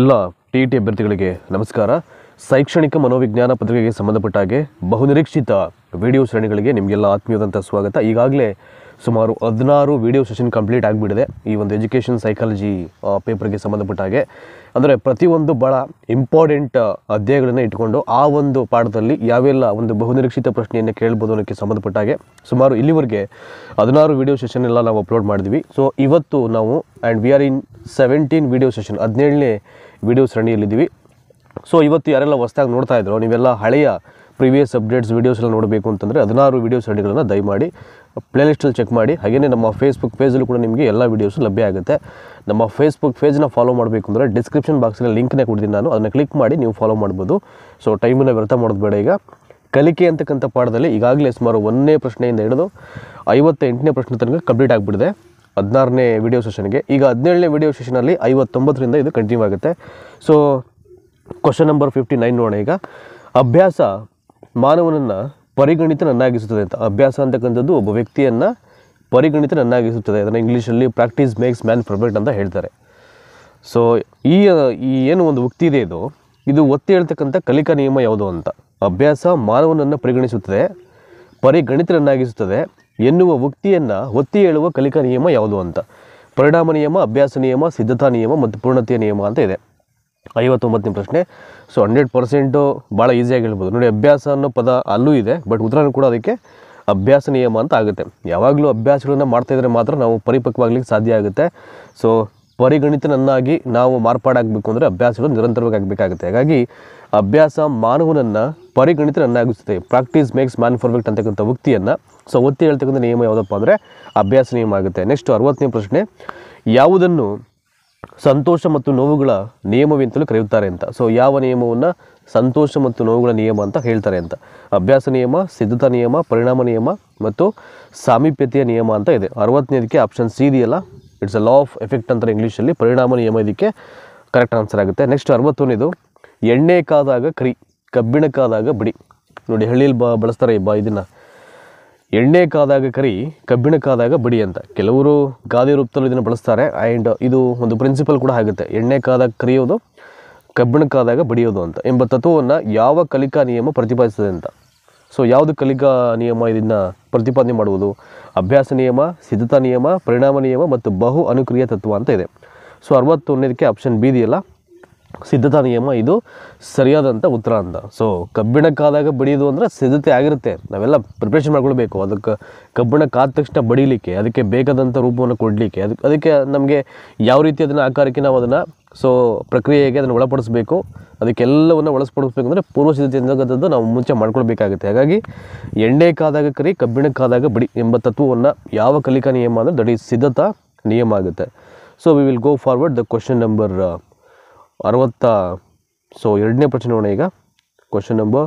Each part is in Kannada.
ಎಲ್ಲ ಟಿ ಅಭ್ಯರ್ಥಿಗಳಿಗೆ ನಮಸ್ಕಾರ. ಶೈಕ್ಷಣಿಕ ಮನೋವಿಜ್ಞಾನ ಪತ್ರಿಕೆಗೆ ಸಂಬಂಧಪಟ್ಟ ಹಾಗೆ ಬಹುನಿರೀಕ್ಷಿತ ವಿಡಿಯೋ ಶ್ರೇಣಿಗಳಿಗೆ ನಿಮಗೆಲ್ಲ ಆತ್ಮೀಯವಾದಂಥ ಸ್ವಾಗತ. ಈಗಾಗಲೇ ಸುಮಾರು 16 ವಿಡಿಯೋ ಸೆಷನ್ ಕಂಪ್ಲೀಟ್ ಆಗಿಬಿಟ್ಟಿದೆ ಈ ಒಂದು ಎಜುಕೇಷನ್ ಸೈಕಾಲಜಿ ಪೇಪರ್ಗೆ ಸಂಬಂಧಪಟ್ಟ ಹಾಗೆ. ಅಂದರೆ ಪ್ರತಿಯೊಂದು ಭಾಳ ಇಂಪಾರ್ಟೆಂಟ್ ಅಧ್ಯಾಯಗಳನ್ನು ಇಟ್ಕೊಂಡು ಆ ಒಂದು ಪಾಠದಲ್ಲಿ ಯಾವೆಲ್ಲ ಒಂದು ಬಹುನಿರೀಕ್ಷಿತ ಪ್ರಶ್ನೆಯನ್ನು ಕೇಳ್ಬೋದು ಅನ್ನೋಕ್ಕೆ ಸಂಬಂಧಪಟ್ಟ ಹಾಗೆ ಸುಮಾರು ಇಲ್ಲಿವರೆಗೆ 16 ವಿಡಿಯೋ ಸೆಷನ್ ಎಲ್ಲ ನಾವು ಅಪ್ಲೋಡ್ ಮಾಡಿದ್ವಿ. ಸೊ ಇವತ್ತು ನಾವು and we are in 17 video session 17ನೇ ವಿಡಿಯೋ ಸರಣಿಯಲ್ಲಿದ್ದೀವಿ. ಸೊ ಇವತ್ತು ಯಾರೆಲ್ಲ ಹೊಸದಾಗಿ ನೋಡ್ತಾ ಇದ್ರು, ನೀವೆಲ್ಲ ಹಳೆಯ ಪ್ರೀವಿಯಸ್ ಅಪ್ಡೇಟ್ಸ್ ವೀಡಿಯೋಸ್ ಎಲ್ಲ ನೋಡಬೇಕು ಅಂತಂದರೆ 16 ವಿಡಿಯೋ ಸರಣಿಗಳನ್ನು ದಯಮಾಡಿ ಪ್ಲೇಲಿಸ್ಟಲ್ಲಿ ಚೆಕ್ ಮಾಡಿ. ಹಾಗೆಯೇ ನಮ್ಮ ಫೇಸ್ಬುಕ್ ಪೇಜಲ್ಲೂ ಕೂಡ ನಿಮಗೆ ಎಲ್ಲ ವೀಡಿಯೋಸು ಲಭ್ಯ ಆಗುತ್ತೆ. ನಮ್ಮ ಫೇಸ್ಬುಕ್ ಪೇಜ್ನ ಫಾಲೋ ಮಾಡಬೇಕು ಅಂದರೆ ಡಿಸ್ಕ್ರಿಪ್ಷನ್ ಬಾಕ್ಸಲ್ಲಿ ಲಿಂಕ್ನ ಕೊಡ್ತೀನಿ ನಾನು, ಅದನ್ನು ಕ್ಲಿಕ್ ಮಾಡಿ ನೀವು ಫಾಲೋ ಮಾಡ್ಬೋದು. ಸೊ ಟೈಮನ್ನು ವ್ಯರ್ಥ ಮಾಡೋದು ಬೇಡ. ಈಗ ಕಲಿಕೆ ಅಂತಕ್ಕಂಥ ಪಾಠದಲ್ಲಿ ಈಗಾಗಲೇ ಸುಮಾರು 1ನೇ ಪ್ರಶ್ನೆಯಿಂದ ಹಿಡಿದು 58ನೇ ಪ್ರಶ್ನೆ ತನಕ ಕಂಪ್ಲೀಟ್ ಆಗಿಬಿಟ್ಟಿದೆ 16ನೇ ವಿಡಿಯೋ ಸೆಷನ್ಗೆ. ಈಗ 17ನೇ ವಿಡಿಯೋ ಸೆಷನಲ್ಲಿ 59ರಿಂದ ಇದು ಕಂಟಿನ್ಯೂ ಆಗುತ್ತೆ. ಸೊ ಕ್ವಶನ್ ನಂಬರ್ 59 ನೋಡೋಣ. ಈಗ ಅಭ್ಯಾಸ ಮಾನವನನ್ನು ಪರಿಗಣಿತನನ್ನಾಗಿಸುತ್ತದೆ ಅಂತ. ಅಭ್ಯಾಸ ಅಂತಕ್ಕಂಥದ್ದು ಒಬ್ಬ ವ್ಯಕ್ತಿಯನ್ನು ಪರಿಗಣಿತನನ್ನಾಗಿಸುತ್ತದೆ. ಅದನ್ನು ಇಂಗ್ಲೀಷಲ್ಲಿ ಪ್ರಾಕ್ಟೀಸ್ ಮೇಕ್ಸ್ ಮ್ಯಾನ್ ಪರ್ಫೆಕ್ಟ್ ಅಂತ ಹೇಳ್ತಾರೆ. ಸೊ ಈ ಏನು ಒಂದು ಉಕ್ತಿ ಇದೆ, ಇದು ಒತ್ತಿ ಹೇಳ್ತಕ್ಕಂಥ ಕಲಿಕಾ ನಿಯಮ ಯಾವುದು ಅಂತ. ಅಭ್ಯಾಸ ಮಾನವನನ್ನು ಪರಿಗಣಿತನನ್ನಾಗಿಸುತ್ತದೆ ಎನ್ನುವ ಉಕ್ತಿಯನ್ನು ಒತ್ತಿ ಹೇಳುವ ಕಲಿಕಾ ನಿಯಮ ಯಾವುದು ಅಂತ. ಪರಿಣಾಮ ನಿಯಮ, ಅಭ್ಯಾಸ ನಿಯಮ, ಸಿದ್ಧತಾ ನಿಯಮ ಮತ್ತು ಪೂರ್ಣತೆಯ ನಿಯಮ ಅಂತ ಇದೆ. 59ನೇ ಪ್ರಶ್ನೆ. ಸೊ 100% ಭಾಳ ಈಸಿಯಾಗಿ ಹೇಳ್ಬೋದು. ನೋಡಿ, ಅಭ್ಯಾಸ ಅನ್ನೋ ಪದ ಅಲ್ಲೂ ಇದೆ, ಬಟ್ ಉತ್ತರನೂ ಕೂಡ ಅದಕ್ಕೆ ಅಭ್ಯಾಸ ನಿಯಮ ಅಂತ ಆಗುತ್ತೆ. ಯಾವಾಗಲೂ ಅಭ್ಯಾಸಗಳನ್ನು ಮಾಡ್ತಾಯಿದ್ರೆ ಮಾತ್ರ ನಾವು ಪರಿಪಕ್ವಾಗ್ಲಿಕ್ಕೆ ಸಾಧ್ಯ ಆಗುತ್ತೆ. ಸೊ ಪರಿಗಣಿತನನ್ನಾಗಿ ನಾವು ಮಾರ್ಪಾಡಾಗಬೇಕು ಅಂದರೆ ಅಭ್ಯಾಸಗಳು ನಿರಂತರವಾಗಿ ಆಗಬೇಕಾಗುತ್ತೆ. ಹಾಗಾಗಿ ಅಭ್ಯಾಸ ಮಾನವನನ್ನು ಪರಿಗಣಿತನನ್ನಾಗಿಸುತ್ತೆ. ಪ್ರಾಕ್ಟೀಸ್ ಮೇಕ್ಸ್ ಮ್ಯಾನ್ ಪರ್ಫೆಕ್ಟ್ ಅಂತಕ್ಕಂಥ ಉಕ್ತಿಯನ್ನು ಸೊ ಒತ್ತಿ ಹೇಳ್ತಕ್ಕಂಥ ನಿಯಮ ಯಾವುದಪ್ಪ ಅಂದರೆ ಅಭ್ಯಾಸ ನಿಯಮ ಆಗುತ್ತೆ. ನೆಕ್ಸ್ಟ್ 60ನೇ ಪ್ರಶ್ನೆ. ಯಾವುದನ್ನು ಸಂತೋಷ ಮತ್ತು ನೋವುಗಳ ನಿಯಮವೆಂತಲೂ ಕರೆಯುತ್ತಾರೆ ಅಂತ. ಸೊ ಯಾವ ನಿಯಮವನ್ನು ಸಂತೋಷ ಮತ್ತು ನೋವುಗಳ ನಿಯಮ ಅಂತ ಹೇಳ್ತಾರೆ ಅಂತ. ಅಭ್ಯಾಸ ನಿಯಮ, ಸಿದ್ಧತಾ ನಿಯಮ, ಪರಿಣಾಮ ನಿಯಮ ಮತ್ತು ಸಾಮೀಪ್ಯತೆಯ ನಿಯಮ ಅಂತ ಇದೆ. 60ನೇದಕ್ಕೆ ಆಪ್ಷನ್ ಸಿ ಇದೆಯಲ್ಲ, it's a law of effect ಅಂತಾರೆ ಇಂಗ್ಲೀಷಲ್ಲಿ. ಪರಿಣಾಮ ನಿಯಮ ಇದಕ್ಕೆ ಕರೆಕ್ಟ್ ಆನ್ಸರ್ ಆಗುತ್ತೆ. ನೆಕ್ಸ್ಟ್ 61ನೇದು. ಎಣ್ಣೆ ಕಾದಾಗ ಕರಿ, ಕಬ್ಬಿಣ ಕಾದಾಗ ಬಡಿ. ನೋಡಿ, ಹಳ್ಳಿಯಲ್ಲಿ ಬಳಸ್ತಾರೆ ಇದನ್ನು. ಎಣ್ಣೆ ಕಾದಾಗ ಕರಿ, ಕಬ್ಬಿಣ ಕಾದಾಗ ಬಡಿ ಅಂತ. ಕೆಲವರು ಗಾದೆ ರೂಪದಲ್ಲಿ ಇದನ್ನು ಬಳಸ್ತಾರೆ. ಆ್ಯಂಡ್ ಇದು ಒಂದು ಪ್ರಿನ್ಸಿಪಲ್ ಕೂಡ ಆಗುತ್ತೆ. ಎಣ್ಣೆ ಕಾದಾಗ ಕರಿಯೋದು, ಕಬ್ಬಿಣ ಕಾದಾಗ ಬಡಿಯೋದು ಅಂತ ಎಂಬ ತತ್ವವನ್ನು ಯಾವ ಕಲಿಕಾ ನಿಯಮ ಪ್ರತಿಪಾದಿಸ್ತದೆ ಅಂತ. ಸೊ ಯಾವುದು ಕಲಿಕಾ ನಿಯಮ ಇದನ್ನು ಪ್ರತಿಪಾದನೆ ಮಾಡುವುದು? ಅಭ್ಯಾಸ ನಿಯಮ, ಸಿದ್ಧತಾ ನಿಯಮ, ಪರಿಣಾಮ ನಿಯಮ ಮತ್ತು ಬಹು ಅನುಕ್ರಿಯ ತತ್ವ ಅಂತ ಇದೆ. ಸೊ 61ನೇದಕ್ಕೆ ಆಪ್ಷನ್ ಬಿ ಇದೆಯಲ್ಲ, ಸಿದ್ಧತಾ ನಿಯಮ, ಇದು ಸರಿಯಾದಂಥ ಉತ್ತರ ಅಂತ. ಸೊ ಕಬ್ಬಿಣ ಕಾದಾಗ ಬಡಿಯೋದು ಅಂದರೆ ಸಿದ್ಧತೆ ಆಗಿರುತ್ತೆ, ನಾವೆಲ್ಲ ಪ್ರಿಪ್ರೇಷನ್ ಮಾಡ್ಕೊಳ್ಬೇಕು. ಅದಕ್ಕೆ ಕಬ್ಬಿಣ ಕಾದ ತಕ್ಷಣ ಬಡಿಲಿಕ್ಕೆ ಅದಕ್ಕೆ ಬೇಕಾದಂಥ ರೂಪವನ್ನು ಕೊಡಲಿಕ್ಕೆ ಅದಕ್ಕೆ ನಮಗೆ ಯಾವ ರೀತಿ ಅದನ್ನು ಆಕಾರಕ್ಕೆ ನಾವು ಅದನ್ನು ಪ್ರಕ್ರಿಯೆಗೆ ಅದನ್ನು ಒಳಪಡಿಸಬೇಕು, ಅದಕ್ಕೆಲ್ಲವನ್ನು ಒಳಪಡಿಸ್ಬೇಕು ಅಂದರೆ ಪೂರ್ವ ಸಿದ್ಧತೆ ಅಂತಕ್ಕಂಥದ್ದು ನಾವು ಮುಂಚೆ ಮಾಡ್ಕೊಳ್ಬೇಕಾಗುತ್ತೆ. ಹಾಗಾಗಿ ಎಣ್ಣೆ ಕಾದಾಗ ಕರಿ, ಕಬ್ಬಿಣ ಕಾದಾಗ ಬಡಿ ಎಂಬ ತತ್ವವನ್ನು ಯಾವ ಕಲಿಕಾ ನಿಯಮ ಅಂದರೆ ದಟ್ ಈಸ್ ಸಿದ್ಧತಾ ನಿಯಮ ಆಗುತ್ತೆ. So we will go forward the question number 60. So 2ನೇ ಪ್ರಶ್ನೆ ನೋಡೋಣ. ಈಗ ಕ್ವಶನ್ ನಂಬರ್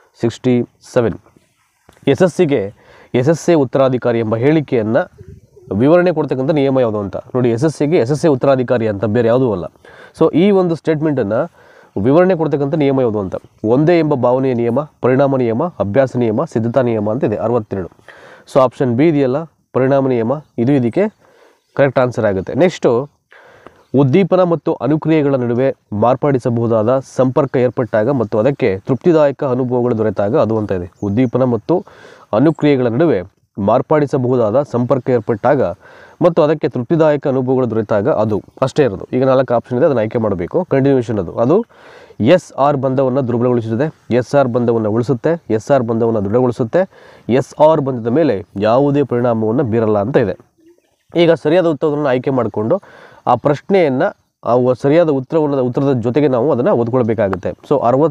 67. ಯಶಸ್ಸಿಗೆ ಯಶಸ್ಸೇ ಉತ್ತರಾಧಿಕಾರಿ ಎಂಬ ಹೇಳಿಕೆಯನ್ನು ವಿವರಣೆ ಕೊಡ್ತಕ್ಕಂಥ ನಿಯಮ ಯಾವುದು ಅಂತ. ನೋಡಿ, ಯಶಸ್ಸಿಗೆ ಯಶಸ್ಸೇ ಉತ್ತರಾಧಿಕಾರಿ ಅಂತ ಬೇರೆ ಯಾವುದೂ ಅಲ್ಲ. ಸೊ ಈ ಒಂದು ಸ್ಟೇಟ್ಮೆಂಟನ್ನು ವಿವರಣೆ ಕೊಡ್ತಕ್ಕಂಥ ನಿಯಮ ಯಾವುದು ಅಂತ. ಒಂದೇ ಎಂಬ ಭಾವನೆಯ ನಿಯಮ, ಪರಿಣಾಮ ನಿಯಮ, ಅಭ್ಯಾಸ ನಿಯಮ, ಸಿದ್ಧತಾ ನಿಯಮ ಅಂತ ಇದೆ. 62. ಸೊ ಆಪ್ಷನ್ ಬಿ ಇದೆಯಲ್ಲ, ಪರಿಣಾಮ ನಿಯಮ, ಇದು ಇದಕ್ಕೆ ಕರೆಕ್ಟ್ ಆನ್ಸರ್ ಆಗುತ್ತೆ. ನೆಕ್ಸ್ಟು, ಉದ್ದೀಪನ ಮತ್ತು ಅನುಕ್ರಿಯೆಗಳ ನಡುವೆ ಮಾರ್ಪಡಿಸಬಹುದಾದ ಸಂಪರ್ಕ ಏರ್ಪಟ್ಟಾಗ ಮತ್ತು ಅದಕ್ಕೆ ತೃಪ್ತಿದಾಯಕ ಅನುಭವಗಳು ದೊರೆತಾಗ ಅದು ಅಂತ ಇದೆ. ಉದ್ದೀಪನ ಮತ್ತು ಅನುಕ್ರಿಯೆಗಳ ನಡುವೆ ಮಾರ್ಪಡಿಸಬಹುದಾದ ಸಂಪರ್ಕ ಏರ್ಪಟ್ಟಾಗ ಮತ್ತು ಅದಕ್ಕೆ ತೃಪ್ತಿದಾಯಕ ಅನುಭವಗಳು ದೊರೆತಾಗ ಅದು ಅಷ್ಟೇ ಇರೋದು. ಈಗ 4 ಆಪ್ಷನ್ ಇದೆ, ಅದನ್ನು ಆಯ್ಕೆ ಮಾಡಬೇಕು. ಕಂಟಿನ್ಯೂಷನ್ ಅದು ಎಸ್ ಆರ್ ಬಂಧವನ್ನು ದುರ್ಬಲಗೊಳಿಸುತ್ತದೆ, ಎಸ್ ಆರ್ ಬಂಧವನ್ನು ಉಳಿಸುತ್ತೆ, ಎಸ್ ಆರ್ ಬಂಧವನ್ನು ದೃಢಗೊಳಿಸುತ್ತೆ, ಎಸ್ ಆರ್ ಬಂಧದ ಮೇಲೆ ಯಾವುದೇ ಪರಿಣಾಮವನ್ನು ಬೀರಲ್ಲ ಅಂತ ಇದೆ. ಈಗ ಸರಿಯಾದ ಉತ್ತರವನ್ನು ಆಯ್ಕೆ ಮಾಡಿಕೊಂಡು ಆ ಪ್ರಶ್ನೆಯನ್ನು ಸರಿಯಾದ ಉತ್ತರದ ಜೊತೆಗೆ ನಾವು ಅದನ್ನು ಓದ್ಕೊಳ್ಬೇಕಾಗುತ್ತೆ. ಸೊ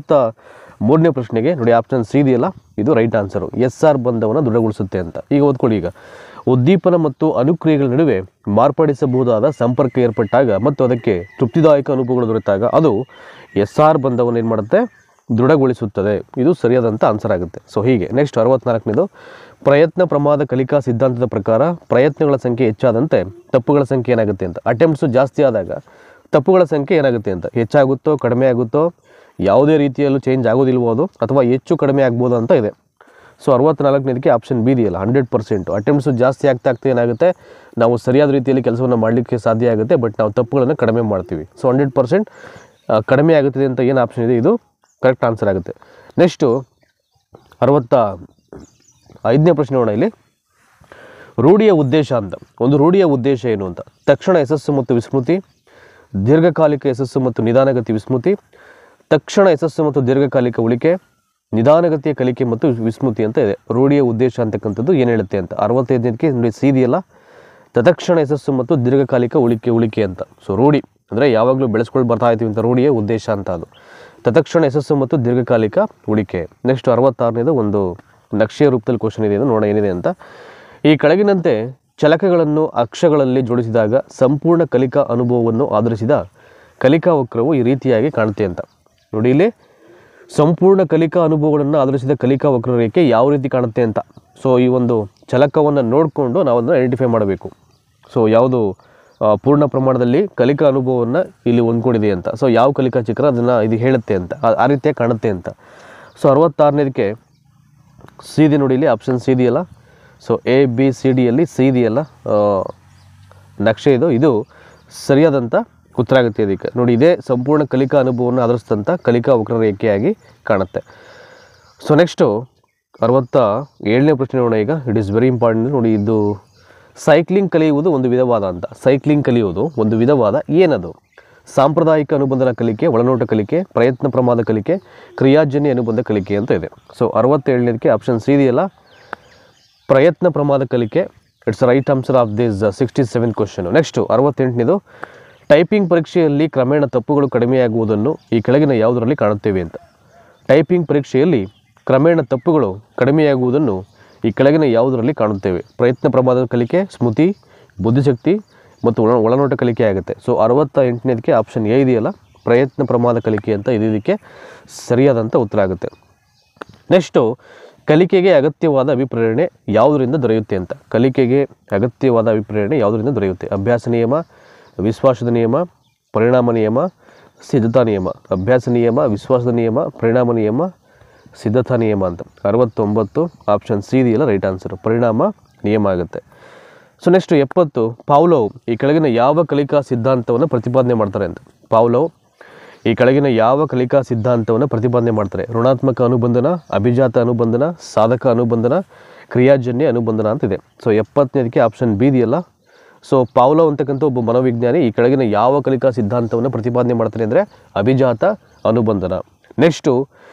63ನೇ ಪ್ರಶ್ನೆಗೆ ನೋಡಿ, ಆಪ್ಷನ್ ಸಿ ಇದೆಯಲ್ಲ, ಇದು ರೈಟ್ ಆನ್ಸರು. ಎಸ್ ಆರ್ ಬಂಧವನ್ನು ದೃಢಗೊಳಿಸುತ್ತೆ ಅಂತ. ಈಗ ಓದ್ಕೊಳ್ಳಿ. ಈಗ ಉದ್ದೀಪನ ಮತ್ತು ಅನುಕ್ರಿಯೆಗಳ ನಡುವೆ ಮಾರ್ಪಡಿಸಬಹುದಾದ ಸಂಪರ್ಕ ಏರ್ಪಟ್ಟಾಗ ಮತ್ತು ಅದಕ್ಕೆ ತೃಪ್ತಿದಾಯಕ ಅನುಭವಗಳು ದೊರೆತಾಗ ಅದು ಎಸ್ ಆರ್ ಬಂಧವನ್ನು ಏನು ಮಾಡುತ್ತೆ, ದೃಢಗೊಳಿಸುತ್ತದೆ. ಇದು ಸರಿಯಾದಂಥ ಆನ್ಸರ್ ಆಗುತ್ತೆ. ಸೊ ಹೀಗೆ. ನೆಕ್ಸ್ಟ್ 64ನೇದು. ಪ್ರಯತ್ನ ಪ್ರಮಾದ ಕಲಿಕಾ ಸಿದ್ಧಾಂತದ ಪ್ರಕಾರ ಪ್ರಯತ್ನಗಳ ಸಂಖ್ಯೆ ಹೆಚ್ಚಾದಂತೆ ತಪ್ಪುಗಳ ಸಂಖ್ಯೆ ಏನಾಗುತ್ತೆ ಅಂತ. ಅಟೆಂಪ್ಟ್ಸು ಜಾಸ್ತಿ ಆದಾಗ ತಪ್ಪುಗಳ ಸಂಖ್ಯೆ ಏನಾಗುತ್ತೆ ಅಂತ. ಹೆಚ್ಚಾಗುತ್ತೋ ಕಡಿಮೆ ಆಗುತ್ತೋ, ಯಾವುದೇ ರೀತಿಯಲ್ಲೂ ಚೇಂಜ್ ಆಗೋದಿಲ್ವೋ ಅದು, ಅಥವಾ ಹೆಚ್ಚು ಕಡಿಮೆ ಆಗ್ಬೋದು ಅಂತ ಇದೆ. ಸೊ 64ನೇದಕ್ಕೆ ಆಪ್ಷನ್ ಬಿ ಇದೆಯಲ್ಲ, 100%. ಅಟೆಂಪ್ಟ್ಸು ಜಾಸ್ತಿ ಆಗ್ತಾ ಏನಾಗುತ್ತೆ, ನಾವು ಸರಿಯಾದ ರೀತಿಯಲ್ಲಿ ಕೆಲಸವನ್ನು ಮಾಡಲಿಕ್ಕೆ ಸಾಧ್ಯ ಆಗುತ್ತೆ, ಬಟ್ ನಾವು ತಪ್ಪುಗಳನ್ನು ಕಡಿಮೆ ಮಾಡ್ತೀವಿ. ಸೊ 100% ಕಡಿಮೆ ಆಗುತ್ತದೆ ಅಂತ ಏನು ಆಪ್ಷನ್ ಇದೆ ಇದು ಕರೆಕ್ಟ್ ಆನ್ಸರ್ ಆಗುತ್ತೆ. ನೆಕ್ಸ್ಟು 65ನೇ ಪ್ರಶ್ನೆ ನೋಡೋಣ. ಇಲ್ಲಿ ರೂಢಿಯ ಉದ್ದೇಶ ಅಂತ, ಒಂದು ರೂಢಿಯ ಉದ್ದೇಶ ಏನು ಅಂತ. ತಕ್ಷಣ ಯಶಸ್ಸು ಮತ್ತು ವಿಸ್ಮೃತಿ, ದೀರ್ಘಕಾಲಿಕ ಯಶಸ್ಸು ಮತ್ತು ನಿಧಾನಗತಿ ವಿಸ್ಮೃತಿ, ತಕ್ಷಣ ಯಶಸ್ಸು ಮತ್ತು ದೀರ್ಘಕಾಲಿಕ ಉಳಿಕೆ, ನಿಧಾನಗತಿಯ ಕಲಿಕೆ ಮತ್ತು ವಿಸ್ಮೃತಿ ಅಂತ ಇದೆ. ರೂಢಿಯ ಉದ್ದೇಶ ಅಂತಕ್ಕಂಥದ್ದು ಏನು ಹೇಳುತ್ತೆ ಅಂತ. 65ನೇದಕ್ಕೆ ನೋಡಿ ಸಿ ಇದೆಯಲ್ಲ, ತತ್ಕ್ಷಣ ಯಶಸ್ಸು ಮತ್ತು ದೀರ್ಘಕಾಲಿಕ ಉಳಿಕೆ ಅಂತ. ಸೊ ರೂಢಿ ಅಂದರೆ ಯಾವಾಗಲೂ ಬೆಳೆಸ್ಕೊಂಡು ಬರ್ತಾ ಇದ್ದೀವಿ ಅಂತ ರೂಢಿಯ ಉದ್ದೇಶ ಅಂತ ಅದು. ತತ್ಕ್ಷಣ ಯಶಸ್ಸು ಮತ್ತು ದೀರ್ಘಕಾಲಿಕ ಉಳಿಕೆ. ನೆಕ್ಸ್ಟ್ 66ನೇದು ಒಂದು ನಕ್ಷೆಯ ರೂಪದಲ್ಲಿ ಕ್ವಶನ್ ಇದೆ, ನೋಡೋಣ ಏನಿದೆ ಅಂತ. ಈ ಕೆಳಗಿನಂತೆ ಚಲಕಗಳನ್ನು ಅಕ್ಷಗಳಲ್ಲಿ ಜೋಡಿಸಿದಾಗ ಸಂಪೂರ್ಣ ಕಲಿಕಾ ಅನುಭವವನ್ನು ಆಧರಿಸಿದ ಕಲಿಕಾ ವಕ್ರವು ಈ ರೀತಿಯಾಗಿ ಕಾಣುತ್ತೆ ಅಂತ. ನೋಡಿ ಇಲ್ಲಿ ಸಂಪೂರ್ಣ ಕಲಿಕಾ ಅನುಭವಗಳನ್ನು ಆಧರಿಸಿದ ಕಲಿಕಾ ವಕ್ರರೇಖೆ ಯಾವ ರೀತಿ ಕಾಣುತ್ತೆ ಅಂತ. ಸೊ ಈ ಒಂದು ಚಲಕವನ್ನು ನೋಡಿಕೊಂಡು ನಾವು ಅದನ್ನು ಐಡೆಂಟಿಫೈ ಮಾಡಬೇಕು. ಸೊ ಯಾವುದು ಪೂರ್ಣ ಪ್ರಮಾಣದಲ್ಲಿ ಕಲಿಕಾ ಅನುಭವವನ್ನು ಇಲ್ಲಿ ಹೊಂದ್ಕೊಂಡಿದೆ ಅಂತ. ಸೊ ಯಾವ ಕಲಿಕಾ ಚಕ್ರ ಅದನ್ನು ಇದು ಹೇಳುತ್ತೆ ಅಂತ, ಆ ರೀತಿಯಾಗಿ ಕಾಣುತ್ತೆ ಅಂತ. ಸೊ 66ನೇದಕ್ಕೆ ಸಿ ಡಿ ನೋಡಿ, ಇಲ್ಲಿ ಆಪ್ಷನ್ ಸಿ ಇದೆಯಲ್ಲ. ಸೊ ಎ ಬಿ ಸಿ ಡಿಯಲ್ಲಿ ಸಿ ಇದೆಯಲ್ಲ ನಕ್ಷೆ ಇದು ಸರಿಯಾದಂಥ ಉತ್ತರ ಆಗುತ್ತೆ ಇದಕ್ಕೆ. ನೋಡಿ ಇದೇ ಸಂಪೂರ್ಣ ಕಲಿಕಾ ಅನುಭವವನ್ನು ಆಧರಿಸಿದಂಥ ಕಲಿಕಾ ವಕ್ರರೇಖೆಯಾಗಿ ಕಾಣುತ್ತೆ. ಸೊ ನೆಕ್ಸ್ಟು 67ನೇ ಪ್ರಶ್ನೆ ನೋಡೋಣ ಈಗ. It is very important. ನೋಡಿ ಇದು ಸೈಕ್ಲಿಂಗ್ ಕಲಿಯುವುದು ಒಂದು ವಿಧವಾದ ಅಂತ. ಸೈಕ್ಲಿಂಗ್ ಕಲಿಯುವುದು ಒಂದು ವಿಧವಾದ ಏನದು? ಸಾಂಪ್ರದಾಯಿಕ ಅನುಬಂಧನ ಕಲಿಕೆ, ಒಳನೋಟ ಕಲಿಕೆ, ಪ್ರಯತ್ನ ಪ್ರಮಾದ ಕಲಿಕೆ, ಕ್ರಿಯಾಜನ್ಯ ಅನುಬಂಧ ಕಲಿಕೆ ಅಂತ ಇದೆ. ಸೊ 67ನೇದಕ್ಕೆ ಆಪ್ಷನ್ ಸಿ ಇದೆಯಲ್ಲ, ಪ್ರಯತ್ನ ಪ್ರಮಾದ ಕಲಿಕೆ. It's right answer of this 67 question. Next 68ನೇದು ಟೈಪಿಂಗ್ ಪರೀಕ್ಷೆಯಲ್ಲಿ ಕ್ರಮೇಣ ತಪ್ಪುಗಳು ಕಡಿಮೆಯಾಗುವುದನ್ನು ಈ ಕೆಳಗಿನ ಯಾವುದರಲ್ಲಿ ಕಾಣುತ್ತೇವೆ ಅಂತ. ಟೈಪಿಂಗ್ ಪರೀಕ್ಷೆಯಲ್ಲಿ ಕ್ರಮೇಣ ತಪ್ಪುಗಳು ಕಡಿಮೆಯಾಗುವುದನ್ನು ಈ ಕೆಳಗಿನ ಯಾವುದರಲ್ಲಿ ಕಾಣುತ್ತೇವೆ? ಪ್ರಯತ್ನ ಪ್ರಮಾದದ ಕಲಿಕೆ, ಸ್ಮೃತಿ, ಬುದ್ಧಿಶಕ್ತಿ ಮತ್ತು ಒಳನೋಟ ಕಲಿಕೆ ಆಗುತ್ತೆ. ಸೊ 68ನೇದಕ್ಕೆ ಆಪ್ಷನ್ ಎ ಇದೆಯಲ್ಲ, ಪ್ರಯತ್ನ ಪ್ರಮಾದ ಕಲಿಕೆ ಅಂತ ಇದಕ್ಕೆ ಸರಿಯಾದಂಥ ಉತ್ತರ ಆಗುತ್ತೆ. ನೆಕ್ಸ್ಟು ಕಲಿಕೆಗೆ ಅಗತ್ಯವಾದ ಅಭಿಪ್ರೇರಣೆ ಯಾವುದರಿಂದ ದೊರೆಯುತ್ತೆ ಅಂತ. ಕಲಿಕೆಗೆ ಅಗತ್ಯವಾದ ಅಭಿಪ್ರೇರಣೆ ಯಾವುದರಿಂದ ದೊರೆಯುತ್ತೆ? ಅಭ್ಯಾಸ ನಿಯಮ, ವಿಶ್ವಾಸದ ನಿಯಮ, ಪರಿಣಾಮ ನಿಯಮ, ಸಿದ್ಧತಾ ನಿಯಮ. ಅಭ್ಯಾಸ ನಿಯಮ, ವಿಶ್ವಾಸದ ನಿಯಮ, ಪರಿಣಾಮ ನಿಯಮ, ಸಿದ್ಧತಾ ನಿಯಮ ಅಂತ. 69 ಆಪ್ಷನ್ ಸಿ ಇದೆಯಲ್ಲ ರೈಟ್ ಆನ್ಸರ್, ಪರಿಣಾಮ ನಿಯಮ ಆಗುತ್ತೆ. ಸೊ ನೆಕ್ಸ್ಟ್ 70 ಪಾವ್ಲೋವ್ ಈ ಕೆಳಗಿನ ಯಾವ ಕಲಿಕಾ ಸಿದ್ಧಾಂತವನ್ನು ಪ್ರತಿಪಾದನೆ ಮಾಡ್ತಾರೆ ಅಂತ. ಪಾವ್ಲೋವ್ ಈ ಕೆಳಗಿನ ಯಾವ ಕಲಿಕಾ ಸಿದ್ಧಾಂತವನ್ನು ಪ್ರತಿಪಾದನೆ ಮಾಡ್ತಾರೆ? ಋಣಾತ್ಮಕ ಅನುಬಂಧನ, ಅಭಿಜಾತ ಅನುಬಂಧನ, ಸಾಧಕ ಅನುಬಂಧನ, ಕ್ರಿಯಾಜನ್ಯ ಅನುಬಂಧನ ಅಂತಿದೆ. ಸೊ 70ನೇದಕ್ಕೆ ಆಪ್ಷನ್ ಬಿ ಇದೆಯಲ್ಲ. ಸೊ ಪಾವ್ಲೋವ್ ಅಂತಕ್ಕಂಥ ಒಬ್ಬ ಮನೋವಿಜ್ಞಾನಿ ಈ ಕೆಳಗಿನ ಯಾವ ಕಲಿಕಾ ಸಿದ್ಧಾಂತವನ್ನು ಪ್ರತಿಪಾದನೆ ಮಾಡ್ತಾರೆ ಅಂದರೆ ಅಭಿಜಾತ ಅನುಬಂಧನ. ನೆಕ್ಸ್ಟು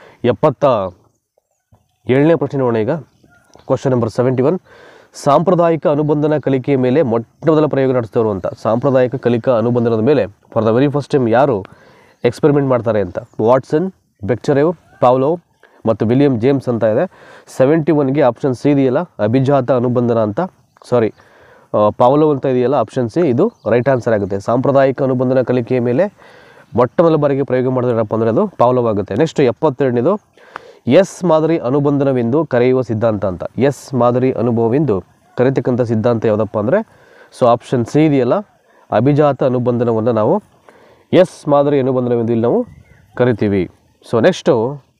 77ನೇ ಪ್ರಶ್ನೆ ನೋಡೋಣ ಈಗ. ಕ್ವಶನ್ ನಂಬರ್ 71 ಸಾಂಪ್ರದಾಯಿಕ ಅನುಬಂಧನ ಕಲಿಕೆಯ ಮೇಲೆ ಮೊಟ್ಟ ಮೊದಲ ಪ್ರಯೋಗ ನಡೆಸಿದವರು ಅಂತ. ಸಾಂಪ್ರದಾಯಿಕ ಕಲಿಕಾ ಅನುಬಂಧನದ ಮೇಲೆ for the very first time ಯಾರು ಎಕ್ಸ್ಪೆರಿಮೆಂಟ್ ಮಾಡ್ತಾರೆ ಅಂತ? ವಾಟ್ಸನ್, ಬೆಕ್ಚರೇವ್, ಪಾವ್ಲೋವ್ ಮತ್ತು ವಿಲಿಯಂ ಜೇಮ್ಸ್ ಅಂತ ಇದೆ. 71ಗೆ ಆಪ್ಷನ್ ಸಿ ಇದೆಯಲ್ಲ, ಅಭಿಜಾತ ಅನುಬಂಧನ ಅಂತ. ಸಾರಿ, ಪಾವ್ಲೋವ್ ಅಂತ ಇದೆಯಲ್ಲ ಆಪ್ಷನ್ ಸಿ, ಇದು ರೈಟ್ ಆನ್ಸರ್ ಆಗುತ್ತೆ. ಸಾಂಪ್ರದಾಯಿಕ ಅನುಬಂಧನ ಕಲಿಕೆಯ ಮೇಲೆ ಮೊಟ್ಟ ಮೊದಲ ಬಾರಿಗೆ ಪ್ರಯೋಗ ಮಾಡಿದ್ರಪ್ಪ ಅಂದರೆ ಅದು ಪಾವ್ಲೋವ್ ಆಗುತ್ತೆ. ನೆಕ್ಸ್ಟ್ 72ನೇದು ಎಸ್ ಮಾದರಿ ಅನುಬಂಧನವೆಂದು ಕರೆಯುವ ಸಿದ್ಧಾಂತ ಅಂತ. ಎಸ್ ಮಾದರಿ ಅನುಭವವೆಂದು ಕರೀತಕ್ಕಂಥ ಸಿದ್ಧಾಂತ ಯಾವುದಪ್ಪ ಅಂದರೆ ಸೊ ಆಪ್ಷನ್ ಸಿ ಇದೆಯಲ್ಲ, ಅಭಿಜಾತ ಅನುಬಂಧನವನ್ನು ನಾವು ಎಸ್ ಮಾದರಿ ಅನುಬಂಧನವೆಂದು ಇಲ್ಲಿ ನಾವು ಕರಿತೀವಿ. ಸೊ ನೆಕ್ಸ್ಟು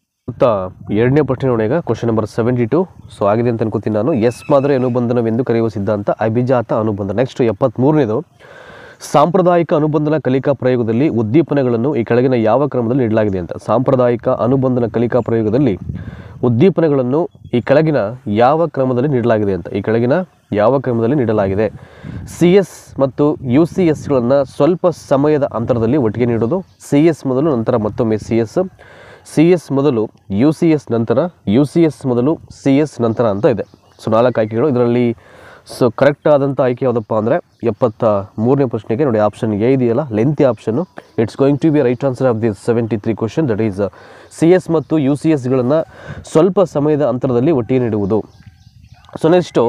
2ನೇ ಪ್ರಶ್ನೆ ನೋಡಿ ಈಗ. ಕ್ವಶನ್ ನಂಬರ್ 72 ಸೊ ಆಗಿದೆ ಅಂತ ಅನ್ಕೋತೀನಿ ನಾನು. ಎಸ್ ಮಾದರಿ ಅನುಬಂಧನವೆಂದು ಕರೆಯುವ ಸಿದ್ಧಾಂತ ಅಭಿಜಾತ ಅನುಬಂಧನ. ನೆಕ್ಸ್ಟ್ 73ನೇದು ಸಾಂಪ್ರದಾಯಿಕ ಅನುಬಂಧನ ಕಲಿಕಾ ಪ್ರಯೋಗದಲ್ಲಿ ಉದ್ದೀಪನಗಳನ್ನು ಈ ಕೆಳಗಿನ ಯಾವ ಕ್ರಮದಲ್ಲಿ ನೀಡಲಾಗಿದೆ ಅಂತ. ಸಾಂಪ್ರದಾಯಿಕ ಅನುಬಂಧನ ಕಲಿಕಾ ಪ್ರಯೋಗದಲ್ಲಿ ಉದ್ದೀಪನಗಳನ್ನು ಈ ಕೆಳಗಿನ ಯಾವ ಕ್ರಮದಲ್ಲಿ ನೀಡಲಾಗಿದೆ ಅಂತ. ಈ ಕೆಳಗಿನ ಯಾವ ಕ್ರಮದಲ್ಲಿ ನೀಡಲಾಗಿದೆ? CS ಮತ್ತು UCSಗಳನ್ನು ಸ್ವಲ್ಪ ಸಮಯದ ಅಂತರದಲ್ಲಿ ಒಟ್ಟಿಗೆ ನೀಡೋದು. CS ಮೊದಲು ನಂತರ ಮತ್ತೊಮ್ಮೆ CS ಮೊದಲು UCS ನಂತರ, UCS ಮೊದಲು CS ನಂತರ ಅಂತ ಇದೆ. ಸೊ 4 ಆಯ್ಕೆಗಳು ಇದರಲ್ಲಿ. ಸೊ ಕರೆಕ್ಟ್ ಆದಂಥ ಆಯ್ಕೆ ಯಾವುದಪ್ಪ ಅಂದರೆ 73ನೇ ಪ್ರಶ್ನೆಗೆ ನೋಡಿ ಆಪ್ಷನ್ ಎ ಇದೆಯಲ್ಲ, ಲೆಂತಿ ಆಪ್ಷನ್ನು. It's going to be right answer of this 73 question. That is CS ಮತ್ತು UCSಗಳನ್ನು ಸ್ವಲ್ಪ ಸಮಯದ ಅಂತರದಲ್ಲಿ ಒಟ್ಟಿಗೆ ನೀಡುವುದು. ಸೊ ನೆಕ್ಸ್ಟು